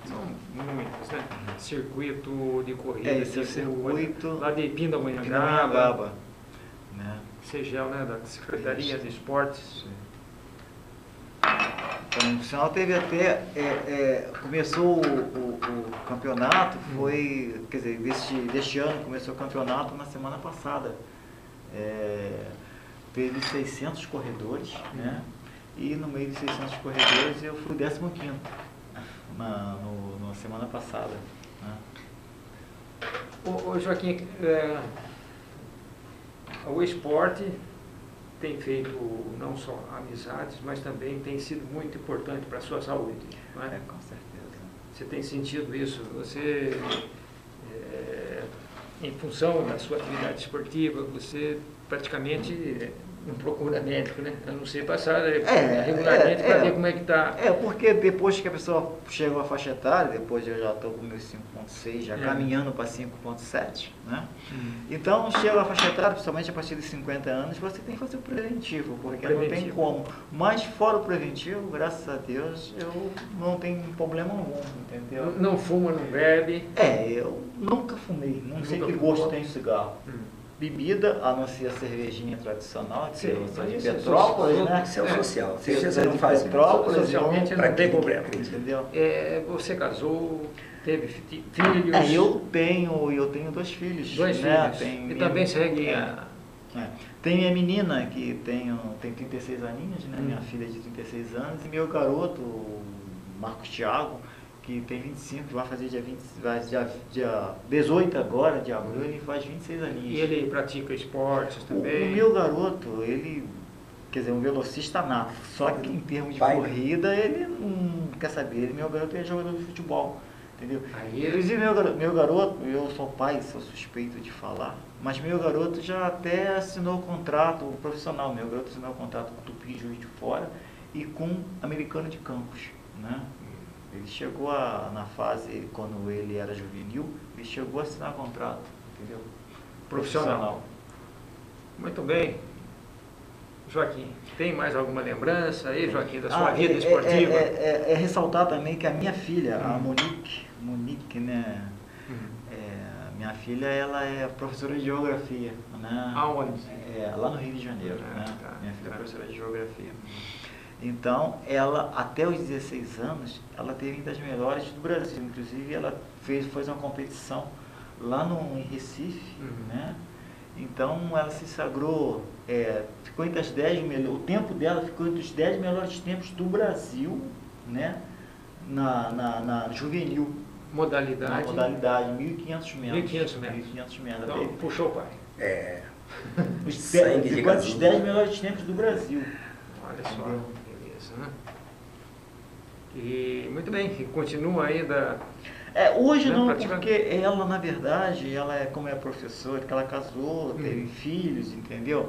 São muitos, né? Circuito de corrida, É, esse é o tipo, circuito lá de Pindamonhangaba, Pindamonhangaba, né? Segel, né, da Secretaria de Esportes. Então, o sinal teve até, é, é, começou o, o, o campeonato, foi, quer dizer, deste, deste ano começou o campeonato na semana passada. É, teve seiscentos corredores, né? E no meio de seiscentos corredores eu fui o décimo quinto na, no, na semana passada. Né? Ô, ô Joaquim, é, o esporte tem feito não só amizades, mas também tem sido muito importante para a sua saúde. Não é? É, com certeza. Você tem sentido isso? Você, é, em função da sua atividade esportiva, você praticamente não procura médico, né? A não ser passar é, regularmente é, para é, ver como é que está. É, porque depois que a pessoa chega à faixa etária, depois eu já estou com meus cinco ponto seis, já é. caminhando para cinco ponto sete, né? Hum. Então, chega à faixa etária, principalmente a partir de cinquenta anos, você tem que fazer o preventivo, porque preventivo. não tem como. Mas fora o preventivo, graças a Deus, eu não tenho problema algum, entendeu? Não, não fuma, não bebe? É, eu nunca fumei, não nunca sei que fumou. Gosto tem cigarro. Hum. Bebida, a não ser a cervejinha tradicional, que eu sou de Petrópolis, né? Isso é o social. Se você você não faz Petrópolis, socialmente não tem problema. Entendeu? É, você casou, teve filhos? É, eu tenho, eu tenho dois filhos. Dois né? filhos. Tem e minha, também segue a... É. Tem minha menina, que tem, tem trinta e seis aninhos, né? Hum. Minha filha de trinta e seis anos, e meu garoto, Marcos Thiago, que tem vinte e cinco, vai fazer dia, vinte, vai, dia, dia dezoito agora, de abril, ele faz vinte e seis aninhos. E ele pratica esportes também? O, o meu garoto, ele, quer dizer, um velocista nato, só que em termos de Vai. corrida, ele não quer saber, ele, meu garoto é jogador de futebol, entendeu? Aí, Inclusive, meu garoto, meu garoto, eu sou pai, sou suspeito de falar, mas meu garoto já até assinou o contrato profissional, meu garoto assinou o contrato com o Tupi, Juiz de Fora, e com o Americano de Campos, né? Ele chegou a, na fase, quando ele era juvenil, ele chegou a assinar contrato, entendeu? Profissional. Profissional. Muito bem. Joaquim, tem mais alguma lembrança aí, Joaquim, da sua ah, vida é, esportiva? É, é, é, é ressaltar também que a minha filha, hum. a Monique, Monique, né? Hum. É, minha filha, ela é professora de geografia, né? Aonde? É, lá no Rio de Janeiro, ah, né? Tá, minha filha tá. é professora de geografia. Então, ela, até os dezesseis anos, ela teve uma das melhores do Brasil. Inclusive, ela fez, fez uma competição lá no, em Recife, uhum. né? Então, ela se sagrou, é, ficou entre as dez melhores, o tempo dela ficou entre os dez melhores tempos do Brasil, né? Na, na, na juvenil. Modalidade? Na modalidade, mil e quinhentos metros. mil e quinhentos metros. mil e quinhentos metros. Então, puxou o pai. É. Os sangue ficou entre os dez melhores tempos do Brasil. Olha só. Entendeu? Né? E muito bem, e continua ainda. É, hoje né, não, porque ela, na verdade, ela é como é professora, que ela casou, hum. teve filhos, entendeu?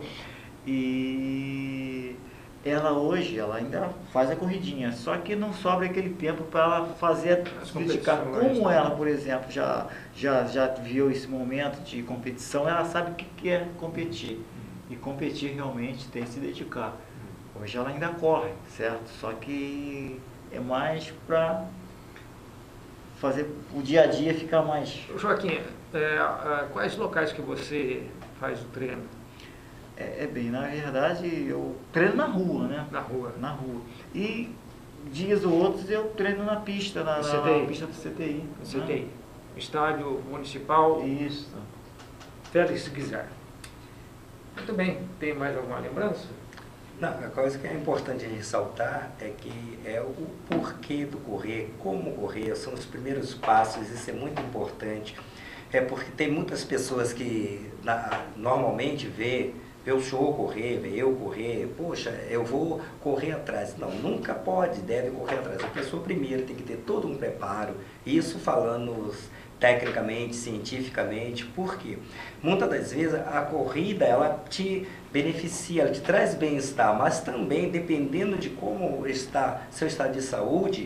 E ela hoje, ela ainda faz a corridinha, só que não sobra aquele tempo para ela fazer, se dedicar. Como ela, por exemplo, já, já, já viu esse momento de competição, ela sabe o que quer competir. E competir realmente tem que se dedicar. Hoje ela ainda corre, certo? Só que é mais para fazer o dia a dia ficar mais... Joaquim, é, quais locais que você faz o treino? É, é bem, na verdade, eu treino na rua, né? Na rua. Na rua. E dias ou outros eu treino na pista, na, na pista do C T I. C T I. Né? Estádio Municipal. Isso. Félix Guizar. Muito bem. Tem mais alguma lembrança? Não, a coisa que é importante ressaltar é que é o porquê do correr, como correr, são os primeiros passos, isso é muito importante. É porque tem muitas pessoas que na, normalmente vê, vê o show correr, vê eu correr, poxa, eu vou correr atrás. Não, nunca pode, deve correr atrás. A pessoa primeiro tem que ter todo um preparo, isso falando tecnicamente, cientificamente, porque muitas das vezes a corrida ela te beneficia, ela te traz bem-estar, mas também dependendo de como está seu estado de saúde,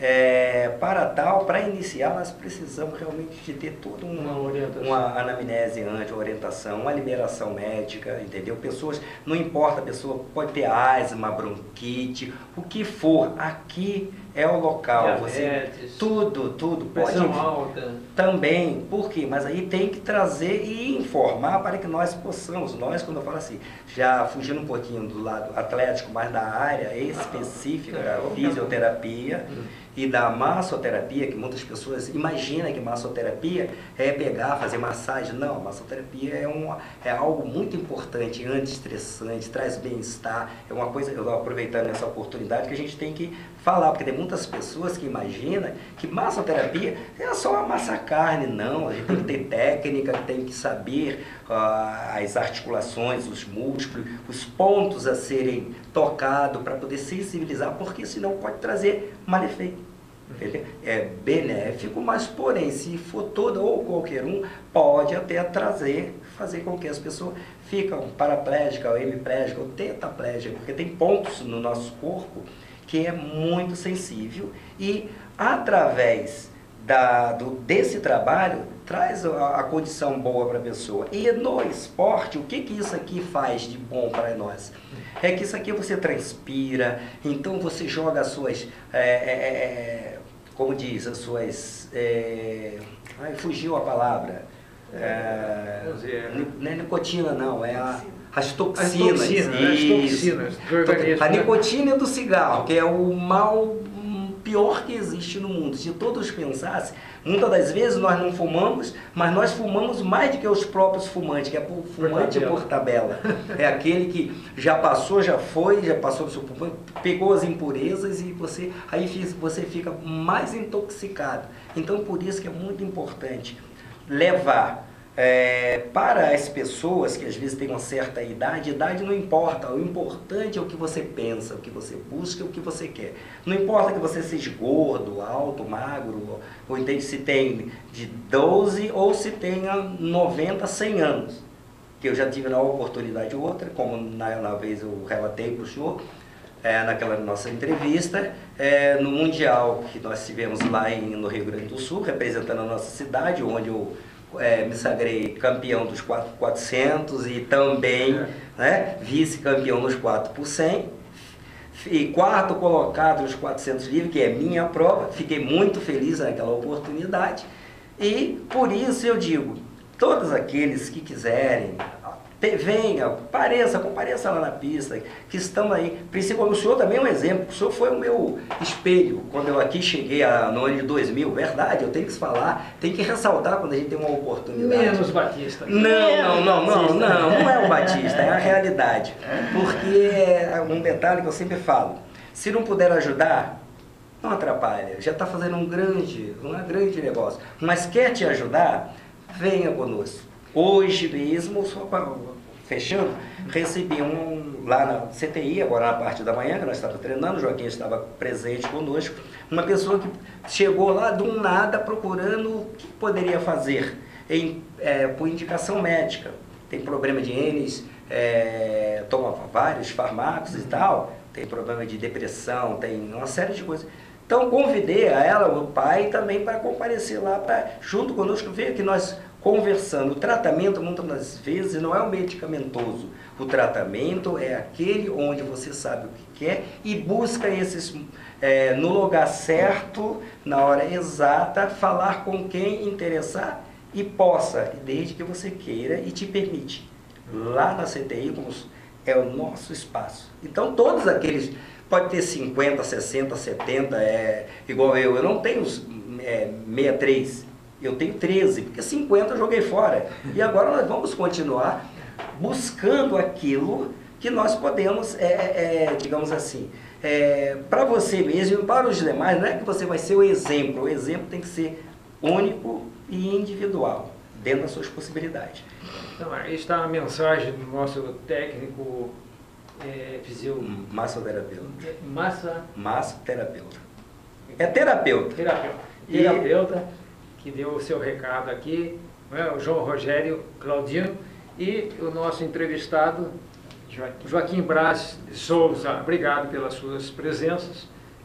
É, para tal, para iniciar, nós precisamos realmente de ter toda uma, uma anamnese antes, uma orientação, uma liberação médica, entendeu? Pessoas, não importa, a pessoa pode ter asma, bronquite, o que for, aqui é o local. Você, tudo, tudo. Pressão pode, alta. Também, por quê? Mas aí tem que trazer e informar para que nós possamos, nós, quando eu falo assim, já fugindo um pouquinho do lado atlético, mas da área específica da fisioterapia, e da massoterapia, que muitas pessoas imaginam que massoterapia é pegar, fazer massagem. Não, a massoterapia é, uma, é algo muito importante, anti-estressante, traz bem-estar. É uma coisa, eu aproveitando essa oportunidade, que a gente tem que falar, porque tem muitas pessoas que imaginam que massoterapia é só amassar carne. Não, a gente tem que ter técnica, tem que saber uh, as articulações, os músculos, os pontos a serem tocados para poder sensibilizar, porque senão pode trazer mal efeito. É benéfico, mas porém, se for todo ou qualquer um, pode até trazer, fazer com que as pessoas ficam paraplégicas, ou hemiplégicas, ou tetaplégicas, porque tem pontos no nosso corpo que é muito sensível e através da, do, desse trabalho traz a, a condição boa para a pessoa. E no esporte, o que, que isso aqui faz de bom para nós? É que isso aqui você transpira, então você joga as suas, é, é, como diz, as suas, é, ai, fugiu a palavra, é, não é nicotina não, é a, as toxinas, as toxinas, né? As toxinas do organismo, a né? nicotina do cigarro, que é o mal pior que existe no mundo. Se todos pensassem, muitas das vezes nós não fumamos, mas nós fumamos mais do que os próprios fumantes, que é por fumante por tabela. É aquele que já passou, já foi, já passou do seu pulmão, pegou as impurezas e você, aí você fica mais intoxicado. Então, por isso que é muito importante levar É, para as pessoas que às vezes têm uma certa idade, idade não importa, o importante é o que você pensa, o que você busca, o que você quer. Não importa que você seja gordo, alto, magro, ou entende, se tem de doze ou se tenha noventa, cem anos. Que eu já tive na oportunidade outra, como na, na vez eu relatei para o senhor, é, naquela nossa entrevista, é, no Mundial que nós tivemos lá em, no Rio Grande do Sul, representando a nossa cidade, onde eu É, me sagrei campeão dos quatro por quatrocentos e também é. né, vice-campeão nos quatro por cem e quarto colocado nos quatrocentos livres, que é minha prova. Fiquei muito feliz naquela oportunidade e por isso eu digo, todos aqueles que quiserem, venha, pareça, compareça lá na pista, que estão aí, principalmente o senhor também é um exemplo, o senhor foi o meu espelho, quando eu aqui cheguei a, no ano de dois mil, verdade, eu tenho que falar, tem que ressaltar quando a gente tem uma oportunidade. Menos Batista. Não, não, não, não, não, não é o Batista, é a realidade, porque é um detalhe que eu sempre falo, se não puder ajudar, não atrapalha, já está fazendo um grande, um grande negócio, mas quer te ajudar, venha conosco. Hoje mesmo, só para, fechando, recebi um lá na C T I, agora na parte da manhã, que nós estávamos treinando, o Joaquim estava presente conosco, uma pessoa que chegou lá do nada procurando o que poderia fazer, em, é, por indicação médica. Tem problema de N, é, toma vários fármacos e tal, tem problema de depressão, tem uma série de coisas. Então convidei a ela, o pai, também para comparecer lá, pra, junto conosco, ver que nós conversando. O tratamento, muitas das vezes, não é o medicamentoso. O tratamento é aquele onde você sabe o que quer e busca esses, é, no lugar certo, na hora exata, falar com quem interessar e possa, desde que você queira e te permite. Lá na C T I, como é o nosso espaço. Então, todos aqueles, pode ter cinquenta, sessenta, setenta, é, igual eu, eu não tenho é, sessenta e três, eu tenho treze, porque cinquenta eu joguei fora. E agora nós vamos continuar buscando aquilo que nós podemos, é, é, digamos assim, é, para você mesmo e para os demais. Não é que você vai ser o exemplo, o exemplo tem que ser único e individual, dentro das suas possibilidades. Então, aí está a mensagem do nosso técnico é, fisio... Massoterapeuta. Massa... Massoterapeuta. É terapeuta. Terapeuta. E... Terapeuta, que deu o seu recado aqui, né, o João Rogério Claudino, e o nosso entrevistado, Joaquim Braz de Souza. Obrigado pelas suas presenças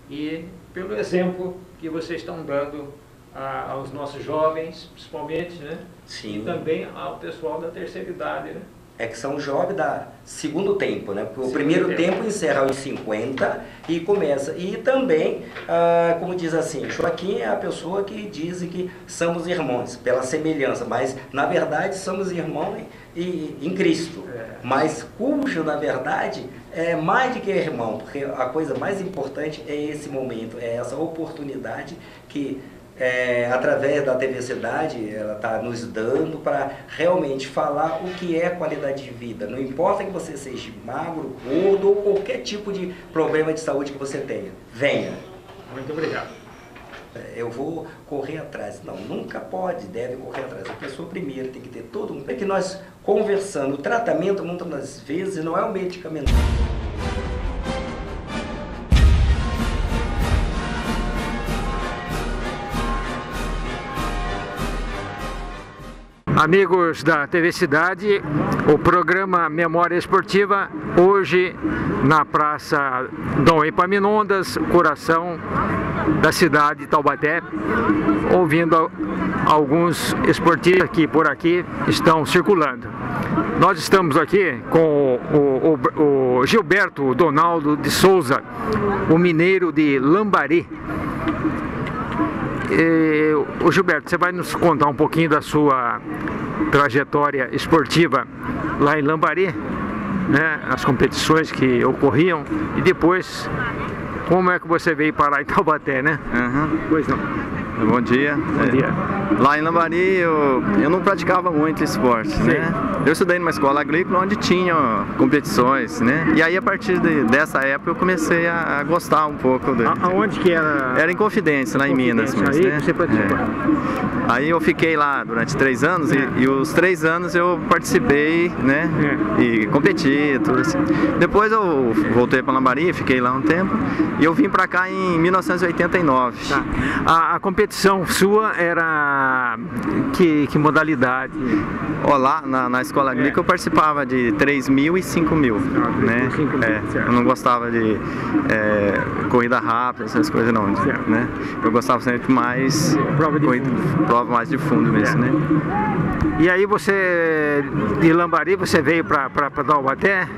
e pelo exemplo que vocês estão dando a, aos nossos jovens, principalmente, né? Sim. E também ao pessoal da terceira idade, né? É que são jovens da segundo tempo, né? Porque o Segundo primeiro tempo. tempo encerra aos cinquenta e começa. E também, ah, como diz assim, Joaquim é a pessoa que diz que somos irmãos, pela semelhança, mas na verdade somos irmãos em, em Cristo. É. Mas cujo, na verdade, é mais do que irmão, porque a coisa mais importante é esse momento, é essa oportunidade que É, através da T V Cidade, ela está nos dando para realmente falar o que é qualidade de vida. Não importa que você seja magro, gordo ou qualquer tipo de problema de saúde que você tenha. Venha. Muito obrigado. Eu vou correr atrás. Não, nunca pode, deve correr atrás. A pessoa primeiro tem que ter todo um... É que nós conversando, o tratamento muitas das vezes não é o medicamento. Amigos da T V Cidade, o programa Memória Esportiva, hoje na Praça Dom Epaminondas, coração da cidade de Taubaté, ouvindo alguns esportistas que por aqui estão circulando. Nós estamos aqui com o, o, o Gilberto Donaldo de Souza, o mineiro de Lambari. E, o Gilberto, você vai nos contar um pouquinho da sua trajetória esportiva lá em Lambari, né, as competições que ocorriam e depois como é que você veio parar em Taubaté, né? Uhum. Pois não. Bom dia. Bom dia. É, lá em Lambari eu, eu não praticava muito esporte, Sim. né? Eu estudei numa escola agrícola onde tinha competições, né? E aí a partir de, dessa época eu comecei a, a gostar um pouco. De, A, aonde que era? Era em Confidência, lá em Minas. Aí Mesmo, né? você participou. É. Aí eu fiquei lá durante três anos É. e, e os três anos eu participei, né? É. E competi, tudo assim. Depois eu voltei para Lambari, fiquei lá um tempo e eu vim para cá em mil novecentos e oitenta e nove. Tá. A, a competição sua era que, que modalidade? Ó, lá na, na escola agrícola É. eu participava de três mil e cinco mil, Ah, né? cinco mil, É, certo. eu não gostava de é, corrida rápida, essas coisas não, Certo. né? Eu gostava sempre mais Prova de corrida, prova mais de fundo mesmo, É. né? E aí você, de Lambari, você veio para Taubaté,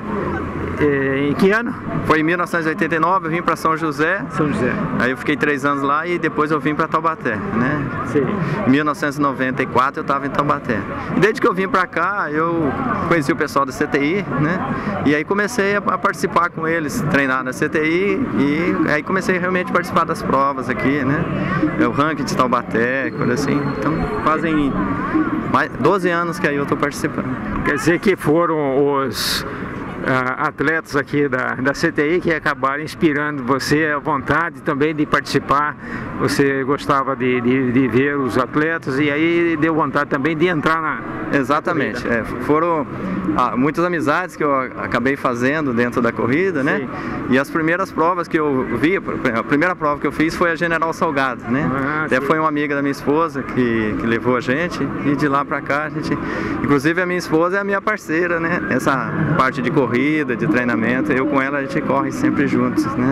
eh, em que ano? Foi em mil novecentos e oitenta e nove, eu vim para São José, São José. aí eu fiquei três anos lá e depois eu vim para Taubaté, né? Sim. Em mil novecentos e noventa e quatro eu estava em Taubaté. E desde que eu vim para cá, eu conheci o pessoal da C T I, né? E aí comecei a participar com eles, treinar na C T I e aí comecei realmente a participar das provas aqui, né? É o ranking de Taubaté, coisa assim. Então fazem mais doze anos que aí eu estou participando. Quer dizer que foram os ah, atletas aqui da, da C T I que acabaram inspirando você a vontade também de participar. Você gostava de, de, de ver os atletas e aí deu vontade também de entrar na... Exatamente, é, foram ah, muitas amizades que eu acabei fazendo dentro da corrida, né? Sim. E as primeiras provas que eu vi, a primeira prova que eu fiz foi a General Salgado, né? Ah, Até sim. foi uma amiga da minha esposa que, que levou a gente e de lá pra cá a gente... Inclusive a minha esposa é a minha parceira, né? Essa parte de corrida, de treinamento, eu com ela a gente corre sempre juntos, né?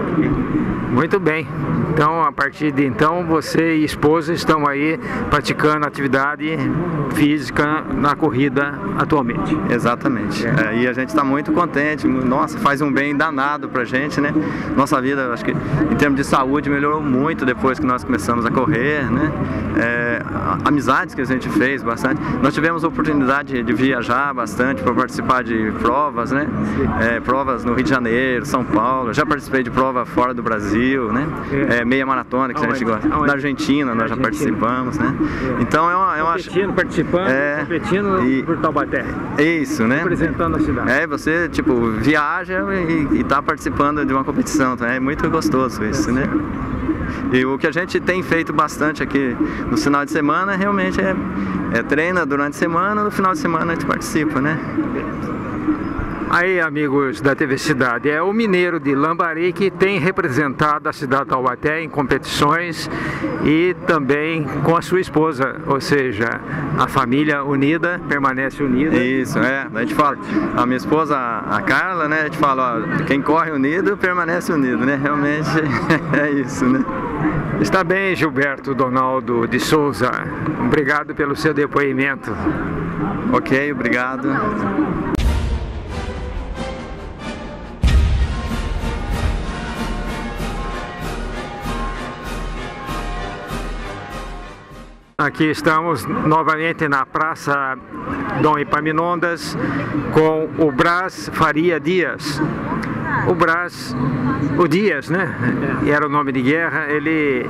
Muito bem. Então, a partir de então, você e esposa estão aí praticando atividade física na corrida atualmente. Exatamente. É, e a gente está muito contente. Nossa, faz um bem danado pra gente, né? Nossa vida, acho que em termos de saúde melhorou muito depois que nós começamos a correr, né? É, amizades que a gente fez bastante. Nós tivemos a oportunidade de viajar bastante para participar de provas, né? É, provas no Rio de Janeiro, São Paulo. Já participei de prova fora do Brasil, né? É, meia maratona que a gente gosta. Aonde? Da Argentina nós já participamos, né? Então é uma, é uma Competindo, participando, É, competindo e- por Taubaté, isso, né? representando a cidade. É, você, tipo, viaja e, e tá participando de uma competição, tá? É muito gostoso isso, né? E o que a gente tem feito bastante aqui no final de semana, realmente é, é treina durante a semana, no final de semana a gente participa, né? Aí, amigos da T V Cidade, é o mineiro de Lambari que tem representado a cidade de Taubaté em competições e também com a sua esposa, ou seja, a família unida permanece unida. Isso, é, a gente fala, a minha esposa, a Carla, né, a gente fala, ó, quem corre unido permanece unido, né, realmente é isso, né. Está bem, Gilberto Donaldo de Souza, obrigado pelo seu depoimento. Ok, obrigado. Aqui estamos novamente na Praça Dom Epaminondas com o Brás Faria Dias. O Brás, o Dias, né? Era o nome de guerra, ele,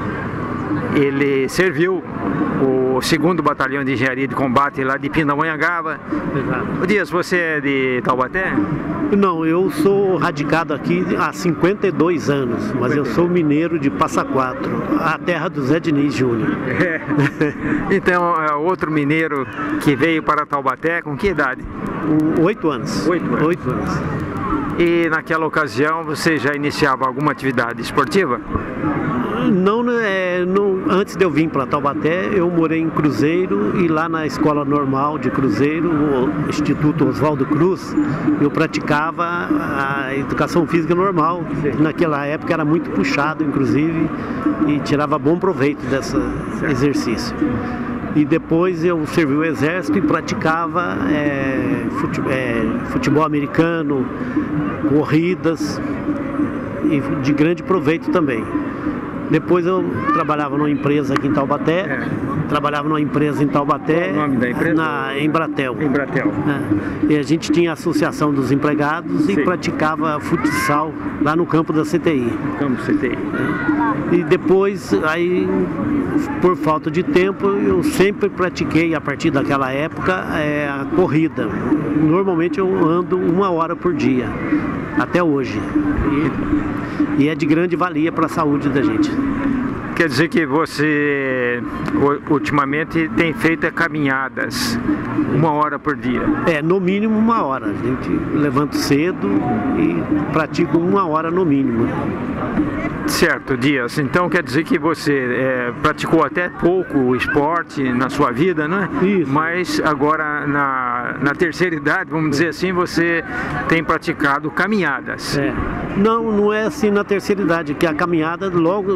ele serviu o segundo Batalhão de Engenharia de Combate lá de Pindamonhangaba. O Dias, você é de Taubaté? Não, eu sou radicado aqui há cinquenta e dois anos, mas eu sou mineiro de Passa Quatro, a terra do Zé Diniz Júnior. É. Então, é outro mineiro que veio para Taubaté, com que idade? Oito anos. Oito anos. Oito anos. E naquela ocasião você já iniciava alguma atividade esportiva? Não, é, não, antes de eu vir para Taubaté, eu morei em Cruzeiro e lá na escola normal de Cruzeiro, o Instituto Oswaldo Cruz, eu praticava a educação física normal. Naquela época era muito puxado, inclusive, e tirava bom proveito desse exercício. E depois eu servi o exército e praticava é, fute, é, futebol americano, corridas, e de grande proveito também. Depois eu trabalhava numa empresa aqui em Taubaté, é. trabalhava numa empresa em Taubaté, qual o nome da empresa? Na Embratel. Embratel. É. E a gente tinha a Associação dos Empregados. Sim. E praticava futsal lá no campo da C T I. No campo da C T I. É. E depois, aí, por falta de tempo, eu sempre pratiquei, a partir daquela época, é, a corrida. Normalmente eu ando uma hora por dia, até hoje. E, e é de grande valia para a saúde da gente. Quer dizer que você ultimamente tem feito caminhadas uma hora por dia? É, no mínimo uma hora. A gente levanta cedo e pratica uma hora no mínimo. Certo, Dias. Então quer dizer que você é, praticou até pouco o esporte na sua vida, não é? Isso. Mas agora na, na terceira idade, vamos dizer assim, você tem praticado caminhadas. É. Não, não é assim na terceira idade, que a caminhada logo,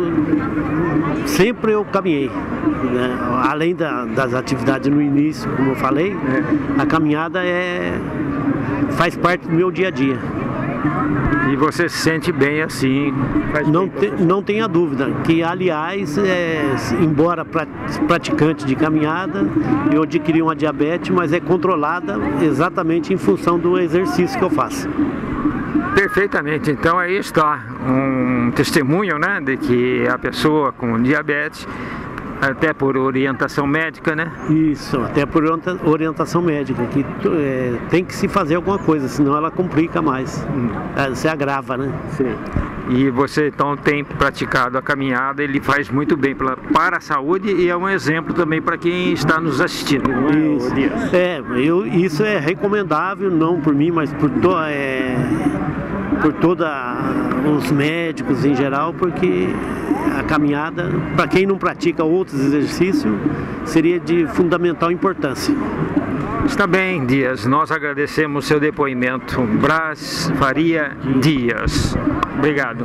sempre eu caminhei. Né? Além da, das atividades no início, como eu falei, é. a caminhada é, faz parte do meu dia a dia. E você se sente bem assim? Não, te, não tenha dúvida, que aliás, é, embora praticante de caminhada, eu adquiri uma diabetes, mas é controlada exatamente em função do exercício que eu faço. Perfeitamente, então aí está um testemunho, né, de que a pessoa com diabetes, até por orientação médica, né? Isso, até por orientação médica, que é, tem que se fazer alguma coisa, senão ela complica mais, hum. se agrava, né? Sim. E você então tem praticado a caminhada, ele faz muito bem pra, para a saúde e é um exemplo também para quem está nos assistindo. Isso, é, eu, isso é recomendável, não por mim, mas por, to, é, por todos os médicos em geral, porque a caminhada, para quem não pratica outros exercícios, seria de fundamental importância. Está bem, Dias. Nós agradecemos seu depoimento. Brás Faria Dias. Obrigado.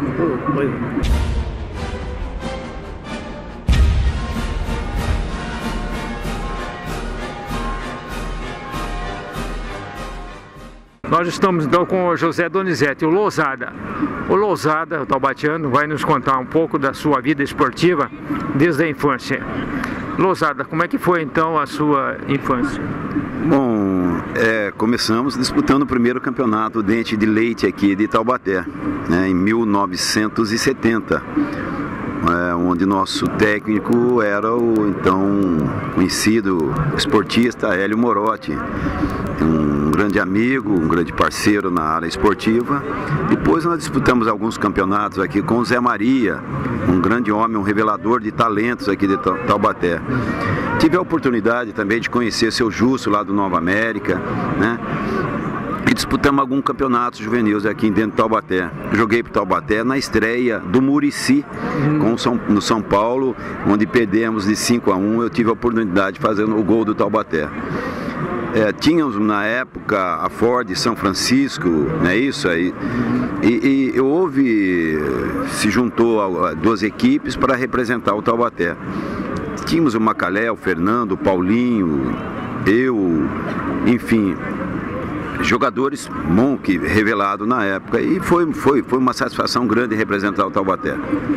Nós estamos então com o José Donizete, o Lousada. O Lousada, o taubatiano, vai nos contar um pouco da sua vida esportiva desde a infância. Lousada, como é que foi então a sua infância? Bom, é, começamos disputando o primeiro campeonato Dente de Leite aqui de Taubaté, né, em mil novecentos e setenta. É, onde nosso técnico era o então conhecido esportista Hélio Morotti, um grande amigo, um grande parceiro na área esportiva. Depois nós disputamos alguns campeonatos aqui com o Zé Maria, um grande homem, um revelador de talentos aqui de Taubaté. Tive a oportunidade também de conhecer seu Justo lá do Nova América, né? e disputamos alguns campeonatos juvenis aqui dentro de Taubaté. Joguei para o Taubaté na estreia do Murici, hum. com o São, no São Paulo, onde perdemos de cinco a um. Eu tive a oportunidade de fazer o gol do Taubaté. É, tínhamos na época a Ford São Francisco, não é isso aí? E, e houve, se juntou a, a duas equipes para representar o Taubaté. Tínhamos o Macalé, o Fernando, o Paulinho, eu, enfim, jogadores bons que revelado na época, e foi, foi, foi uma satisfação grande representar o Taubaté.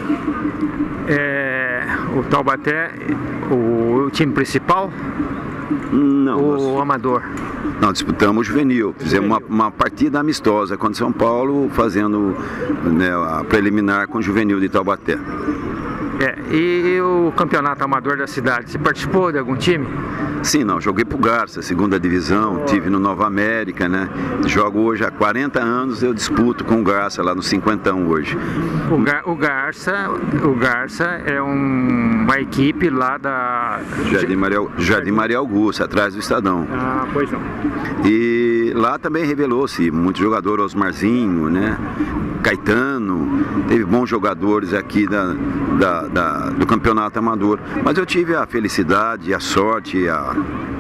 É, o Taubaté, o, o time principal? Não. O nós, amador? Não, disputamos o juvenil. Fizemos uma, uma partida amistosa contra São Paulo, fazendo, né, a preliminar com o juvenil de Taubaté. É, e o campeonato amador da cidade, você participou de algum time? Sim, não, joguei pro Garça, segunda divisão, tive no Nova América, né? Jogo hoje há quarenta anos, eu disputo com o Garça lá no cinquentão hoje. O, Gar, o Garça, o Garça é um, uma equipe lá da Jardim Maria, Jardim Maria Augusta, atrás do Estadão. Ah, pois não. E lá também revelou-se muito jogador, Osmarzinho, né? Caetano, teve bons jogadores aqui da, da, da, do campeonato amador. Mas eu tive a felicidade, a sorte, a,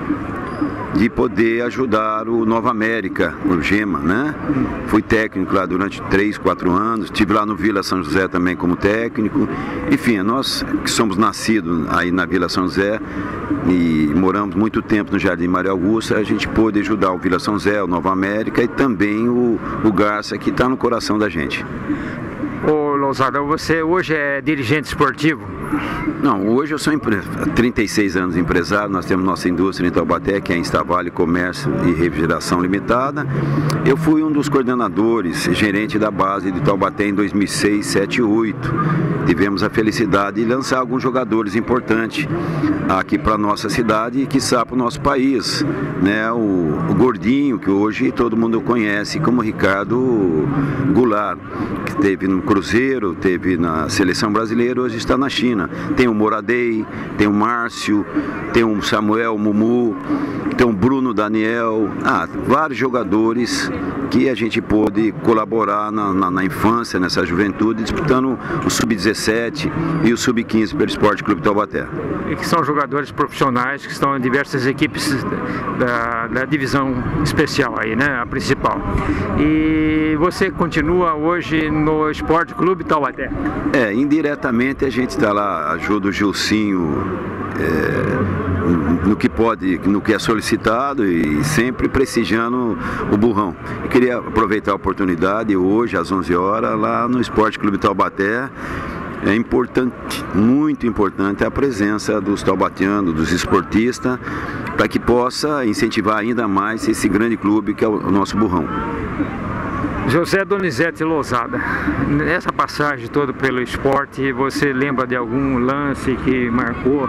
de poder ajudar o Nova América, o Gema, né? Fui técnico lá durante três, quatro anos, estive lá no Vila São José também como técnico. Enfim, nós que somos nascidos aí na Vila São José e moramos muito tempo no Jardim Maria Augusta, a gente pôde ajudar o Vila São José, o Nova América e também o, o Garça, que está no coração da gente. Ô Lousada, você hoje é dirigente esportivo? Não, hoje eu sou há trinta e seis anos empresário, nós temos nossa indústria em Taubaté, que é a Instavale Comércio e Refrigeração Limitada. Eu fui um dos coordenadores, gerente da base de Taubaté em dois mil e seis, sete e oito. Tivemos a felicidade de lançar alguns jogadores importantes aqui para a nossa cidade e quiçá para o nosso país, né? O, o Gordinho, que hoje todo mundo conhece como Ricardo Goulart, que teve no Cruzeiro, teve na Seleção Brasileira, hoje está na China. Tem o Moradei, tem o Márcio, tem o Samuel Mumu, tem o Bruno Daniel, ah, vários jogadores que a gente pôde colaborar na, na, na infância, nessa juventude, disputando o sub dezessete e o sub quinze pelo Esporte Clube Taubaté. E que são jogadores profissionais que estão em diversas equipes da, da divisão especial aí, né, a principal. E você continua hoje no Esporte Clube Taubaté? É, indiretamente a gente está lá, ajuda o Gilcinho é, no que pode, no que é solicitado e sempre prestigiando o Burrão. Eu queria aproveitar a oportunidade hoje às onze horas lá no Esporte Clube Taubaté. É importante, muito importante a presença dos taubatianos, dos esportistas, para que possa incentivar ainda mais esse grande clube que é o nosso Burrão. José Donizete Lousada, nessa passagem toda pelo esporte, você lembra de algum lance que marcou?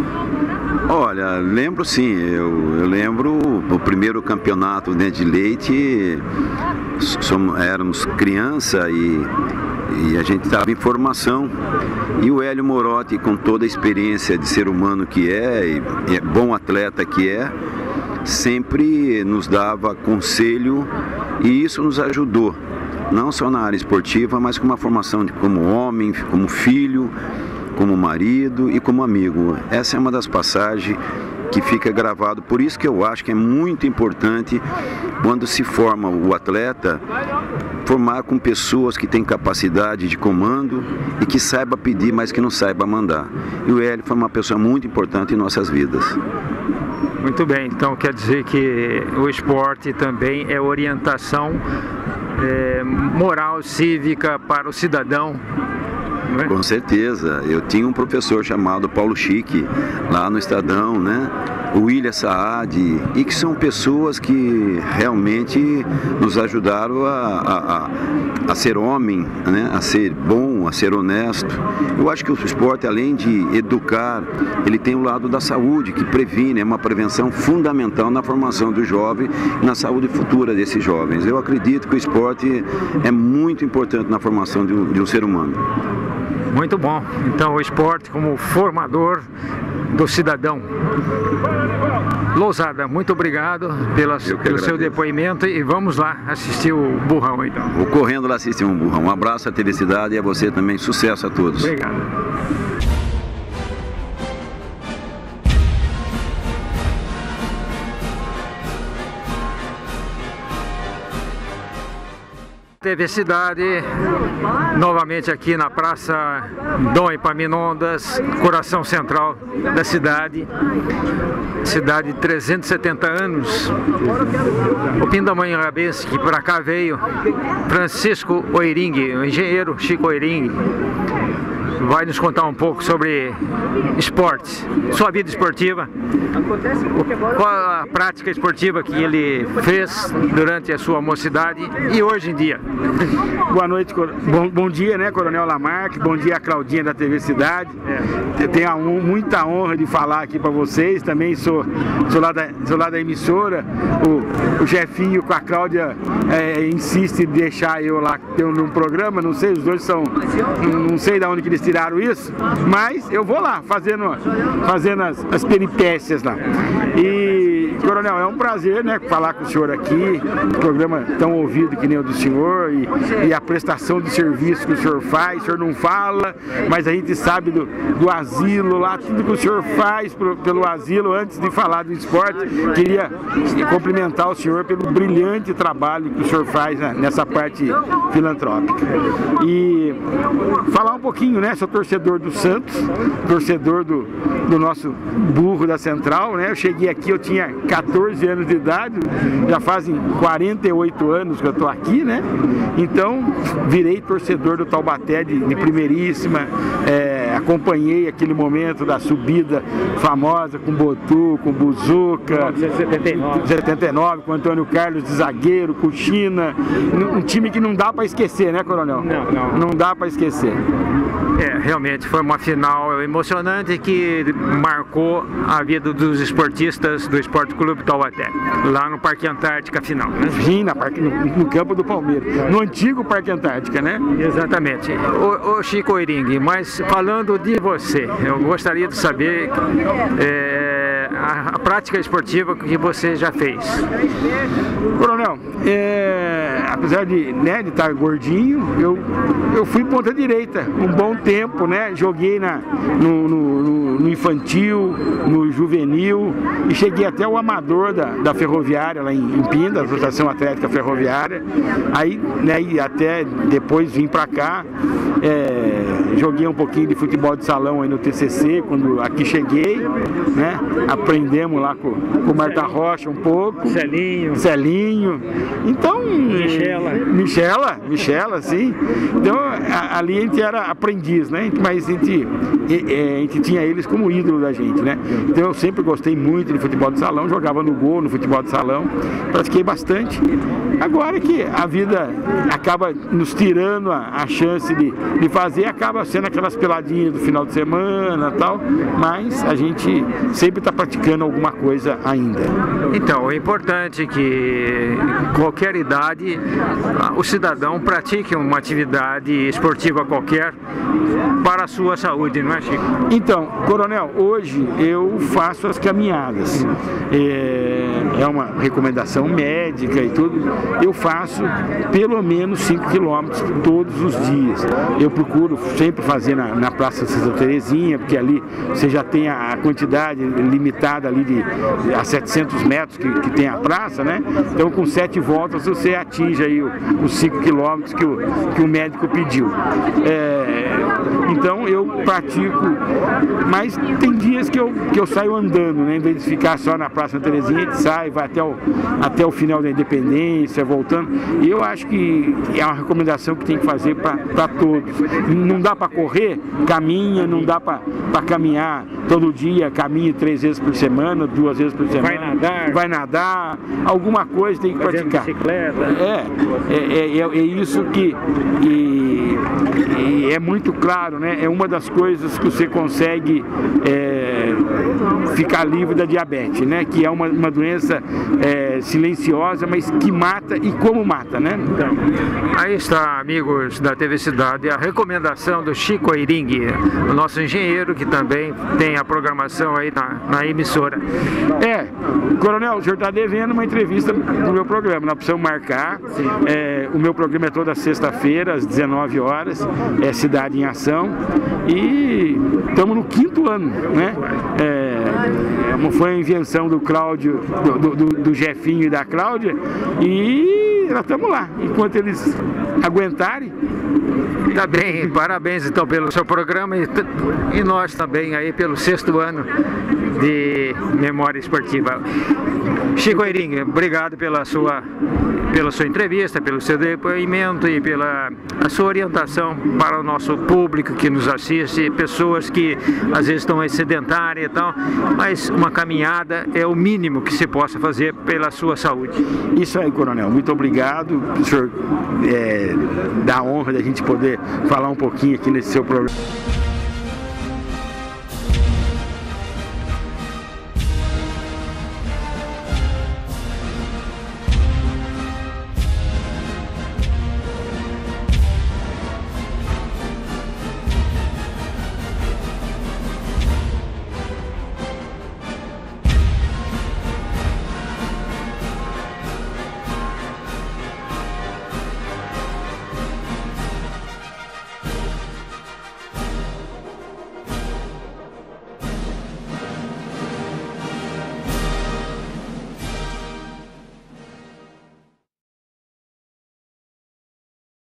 Olha, lembro sim, eu, eu lembro o primeiro campeonato dentro de Leite, somos, éramos criança e, e a gente estava em formação, e o Hélio Morotti, com toda a experiência de ser humano que é, e, e é bom atleta que é, sempre nos dava conselho e isso nos ajudou, não só na área esportiva, mas com uma formação de, como homem, como filho, como marido e como amigo. Essa é uma das passagens que fica gravado, por isso que eu acho que é muito importante quando se forma o atleta, formar com pessoas que têm capacidade de comando e que saiba pedir, mas que não saiba mandar. E o Hélio foi uma pessoa muito importante em nossas vidas. Muito bem, então quer dizer que o esporte também é orientação é, moral, cívica para o cidadão. Não é? Com certeza, eu tinha um professor chamado Paulo Chique, lá no Estadão, né? O William Saad, e que são pessoas que realmente nos ajudaram a, a, a, a ser homem, né? A ser bom, a ser honesto. Eu acho que o esporte, além de educar, ele tem o lado da saúde, que previne, é uma prevenção fundamental na formação do jovem e na saúde futura desses jovens. Eu acredito que o esporte é muito importante na formação de um, de um ser humano. Muito bom. Então o esporte como formador do cidadão. Lousada, muito obrigado pela, pelo seu depoimento e vamos lá assistir o Burrão então. Vou correndo lá assistir um Burrão. Um abraço à T V Cidade e a você também. Sucesso a todos. Obrigado. T V Cidade, novamente aqui na Praça Dom Epaminondas, coração central da cidade. Cidade de trezentos e setenta anos. O pindamonhangabense que para cá veio, Francisco Oiring, o engenheiro Chico Oiring, vai nos contar um pouco sobre esportes, sua vida esportiva, qual a prática esportiva que ele fez durante a sua mocidade e hoje em dia. Boa noite, bom, bom dia, né, Coronel Lamarque, bom dia a Claudinha da T V Cidade. Eu tenho a, muita honra de falar aqui para vocês, também sou, sou, lá da, sou lá da emissora, o, o chefinho com a Cláudia é, insiste em deixar eu lá num programa, não sei, os dois são, não sei de onde que eles tiraram isso, mas eu vou lá fazendo, fazendo as, as peripécias lá. E, Coronel, é um prazer, né, falar com o senhor aqui, um programa tão ouvido que nem o do senhor e, e a prestação de serviço que o senhor faz. O senhor não fala, mas a gente sabe do, do asilo lá, tudo que o senhor faz pro, pelo asilo. Antes de falar do esporte, queria cumprimentar o senhor pelo brilhante trabalho que o senhor faz, né, nessa parte filantrópica. E falar um pouquinho, né, sou torcedor do Santos, torcedor do, do nosso burro da Central, né? Eu cheguei aqui, eu tinha quatorze anos de idade, já fazem quarenta e oito anos que eu estou aqui, né? Então, virei torcedor do Taubaté de, de primeiríssima, é, acompanhei aquele momento da subida famosa com Botu, com Buzuca, setenta e nove, com Antônio Carlos de zagueiro, com China, um time que não dá para esquecer, né, Coronel? Não, não. Não dá para esquecer. É, realmente foi uma final emocionante que marcou a vida dos esportistas do Esporte Clube Taubaté, lá no Parque Antártica final, né? Sim, na parque, no, no campo do Palmeiras, no antigo Parque Antártica, né? Exatamente. O, o Chico Oiring, mas falando de você, eu gostaria de saber é, a, a prática esportiva que você já fez. Coronel, é, apesar de, né, de estar gordinho, eu, eu fui ponta direita um bom tempo, né? Joguei na, no, no, no infantil, no juvenil e cheguei até o amador da, da Ferroviária lá em, em Pinda, Associação Atlética Ferroviária. Aí, né, e até depois vim para cá, é, joguei um pouquinho de futebol de salão aí no T C C quando aqui cheguei, né? Aprendemos lá com, com o Marta Rocha um pouco. Celinho. Celinho. Então, Michela. Michela, Michela, sim. Então, a, ali a gente era aprendiz, né? Mas a gente, a gente tinha eles como ídolo da gente, né? Então eu sempre gostei muito de futebol de salão, jogava no gol, no futebol de salão, pratiquei bastante. Agora que a vida acaba nos tirando a, a chance de, de fazer, acaba sendo aquelas peladinhas do final de semana e tal, mas a gente sempre está praticando alguma coisa ainda. Então, é importante que qualquer idade o cidadão pratique uma atividade esportiva qualquer para a sua saúde, não é, Chico? Então, Coronel, hoje eu faço as caminhadas. É, é uma recomendação médica e tudo. Eu faço pelo menos cinco quilômetros todos os dias. Eu procuro sempre fazer na, na Praça Santa Terezinha, porque ali você já tem a, a quantidade limitada ali de a setecentos metros que, que tem a praça, né? Então, com sete voltas você atinge aí o, os cinco quilômetros que o, que o médico pediu. É, então eu pratico, mas tem dias que eu, que eu saio andando, né? Em vez de ficar só na Praça Terezinha, a gente sai, vai até o, até o final da Independência, voltando. E eu acho que é uma recomendação que tem que fazer para todos. Não dá para correr, caminha, não dá para caminhar todo dia, caminha três vezes por semana, duas vezes por semana. Vai nadar. Vai nadar, alguma coisa tem que Fazendo praticar. Bicicleta. É, é, é, é isso que e, e é muito claro, né? É uma das coisas que você consegue é, ficar livre da diabetes, né? Que é uma, uma doença é, silenciosa, mas que mata e como mata, né? Então, aí está, amigos da T V Cidade, a recomendação do Chico Eiring, o nosso engenheiro que também tem a programação aí na, na emissora. É, Coronel, o senhor está devendo uma entrevista no meu programa, nós precisamos marcar. É, o meu programa é toda sexta-feira, às dezenove horas, é Cidade em Ação, e estamos no quinto ano, né? É, foi a invenção do Cláudio, do, do, do Jefinho e da Cláudia, e nós estamos lá, enquanto eles aguentarem. Tá bem, parabéns então pelo seu programa e, e nós também aí pelo sexto ano de Memória Esportiva. Chico Eiring, obrigado pela sua, pela sua entrevista, pelo seu depoimento e pela a sua orientação para o nosso público que nos assiste, pessoas que às vezes estão sedentárias e tal, mas uma caminhada é o mínimo que se possa fazer pela sua saúde. Isso aí, Coronel, muito obrigado, o senhor é, dá a honra da gente poder falar um pouquinho aqui nesse seu programa.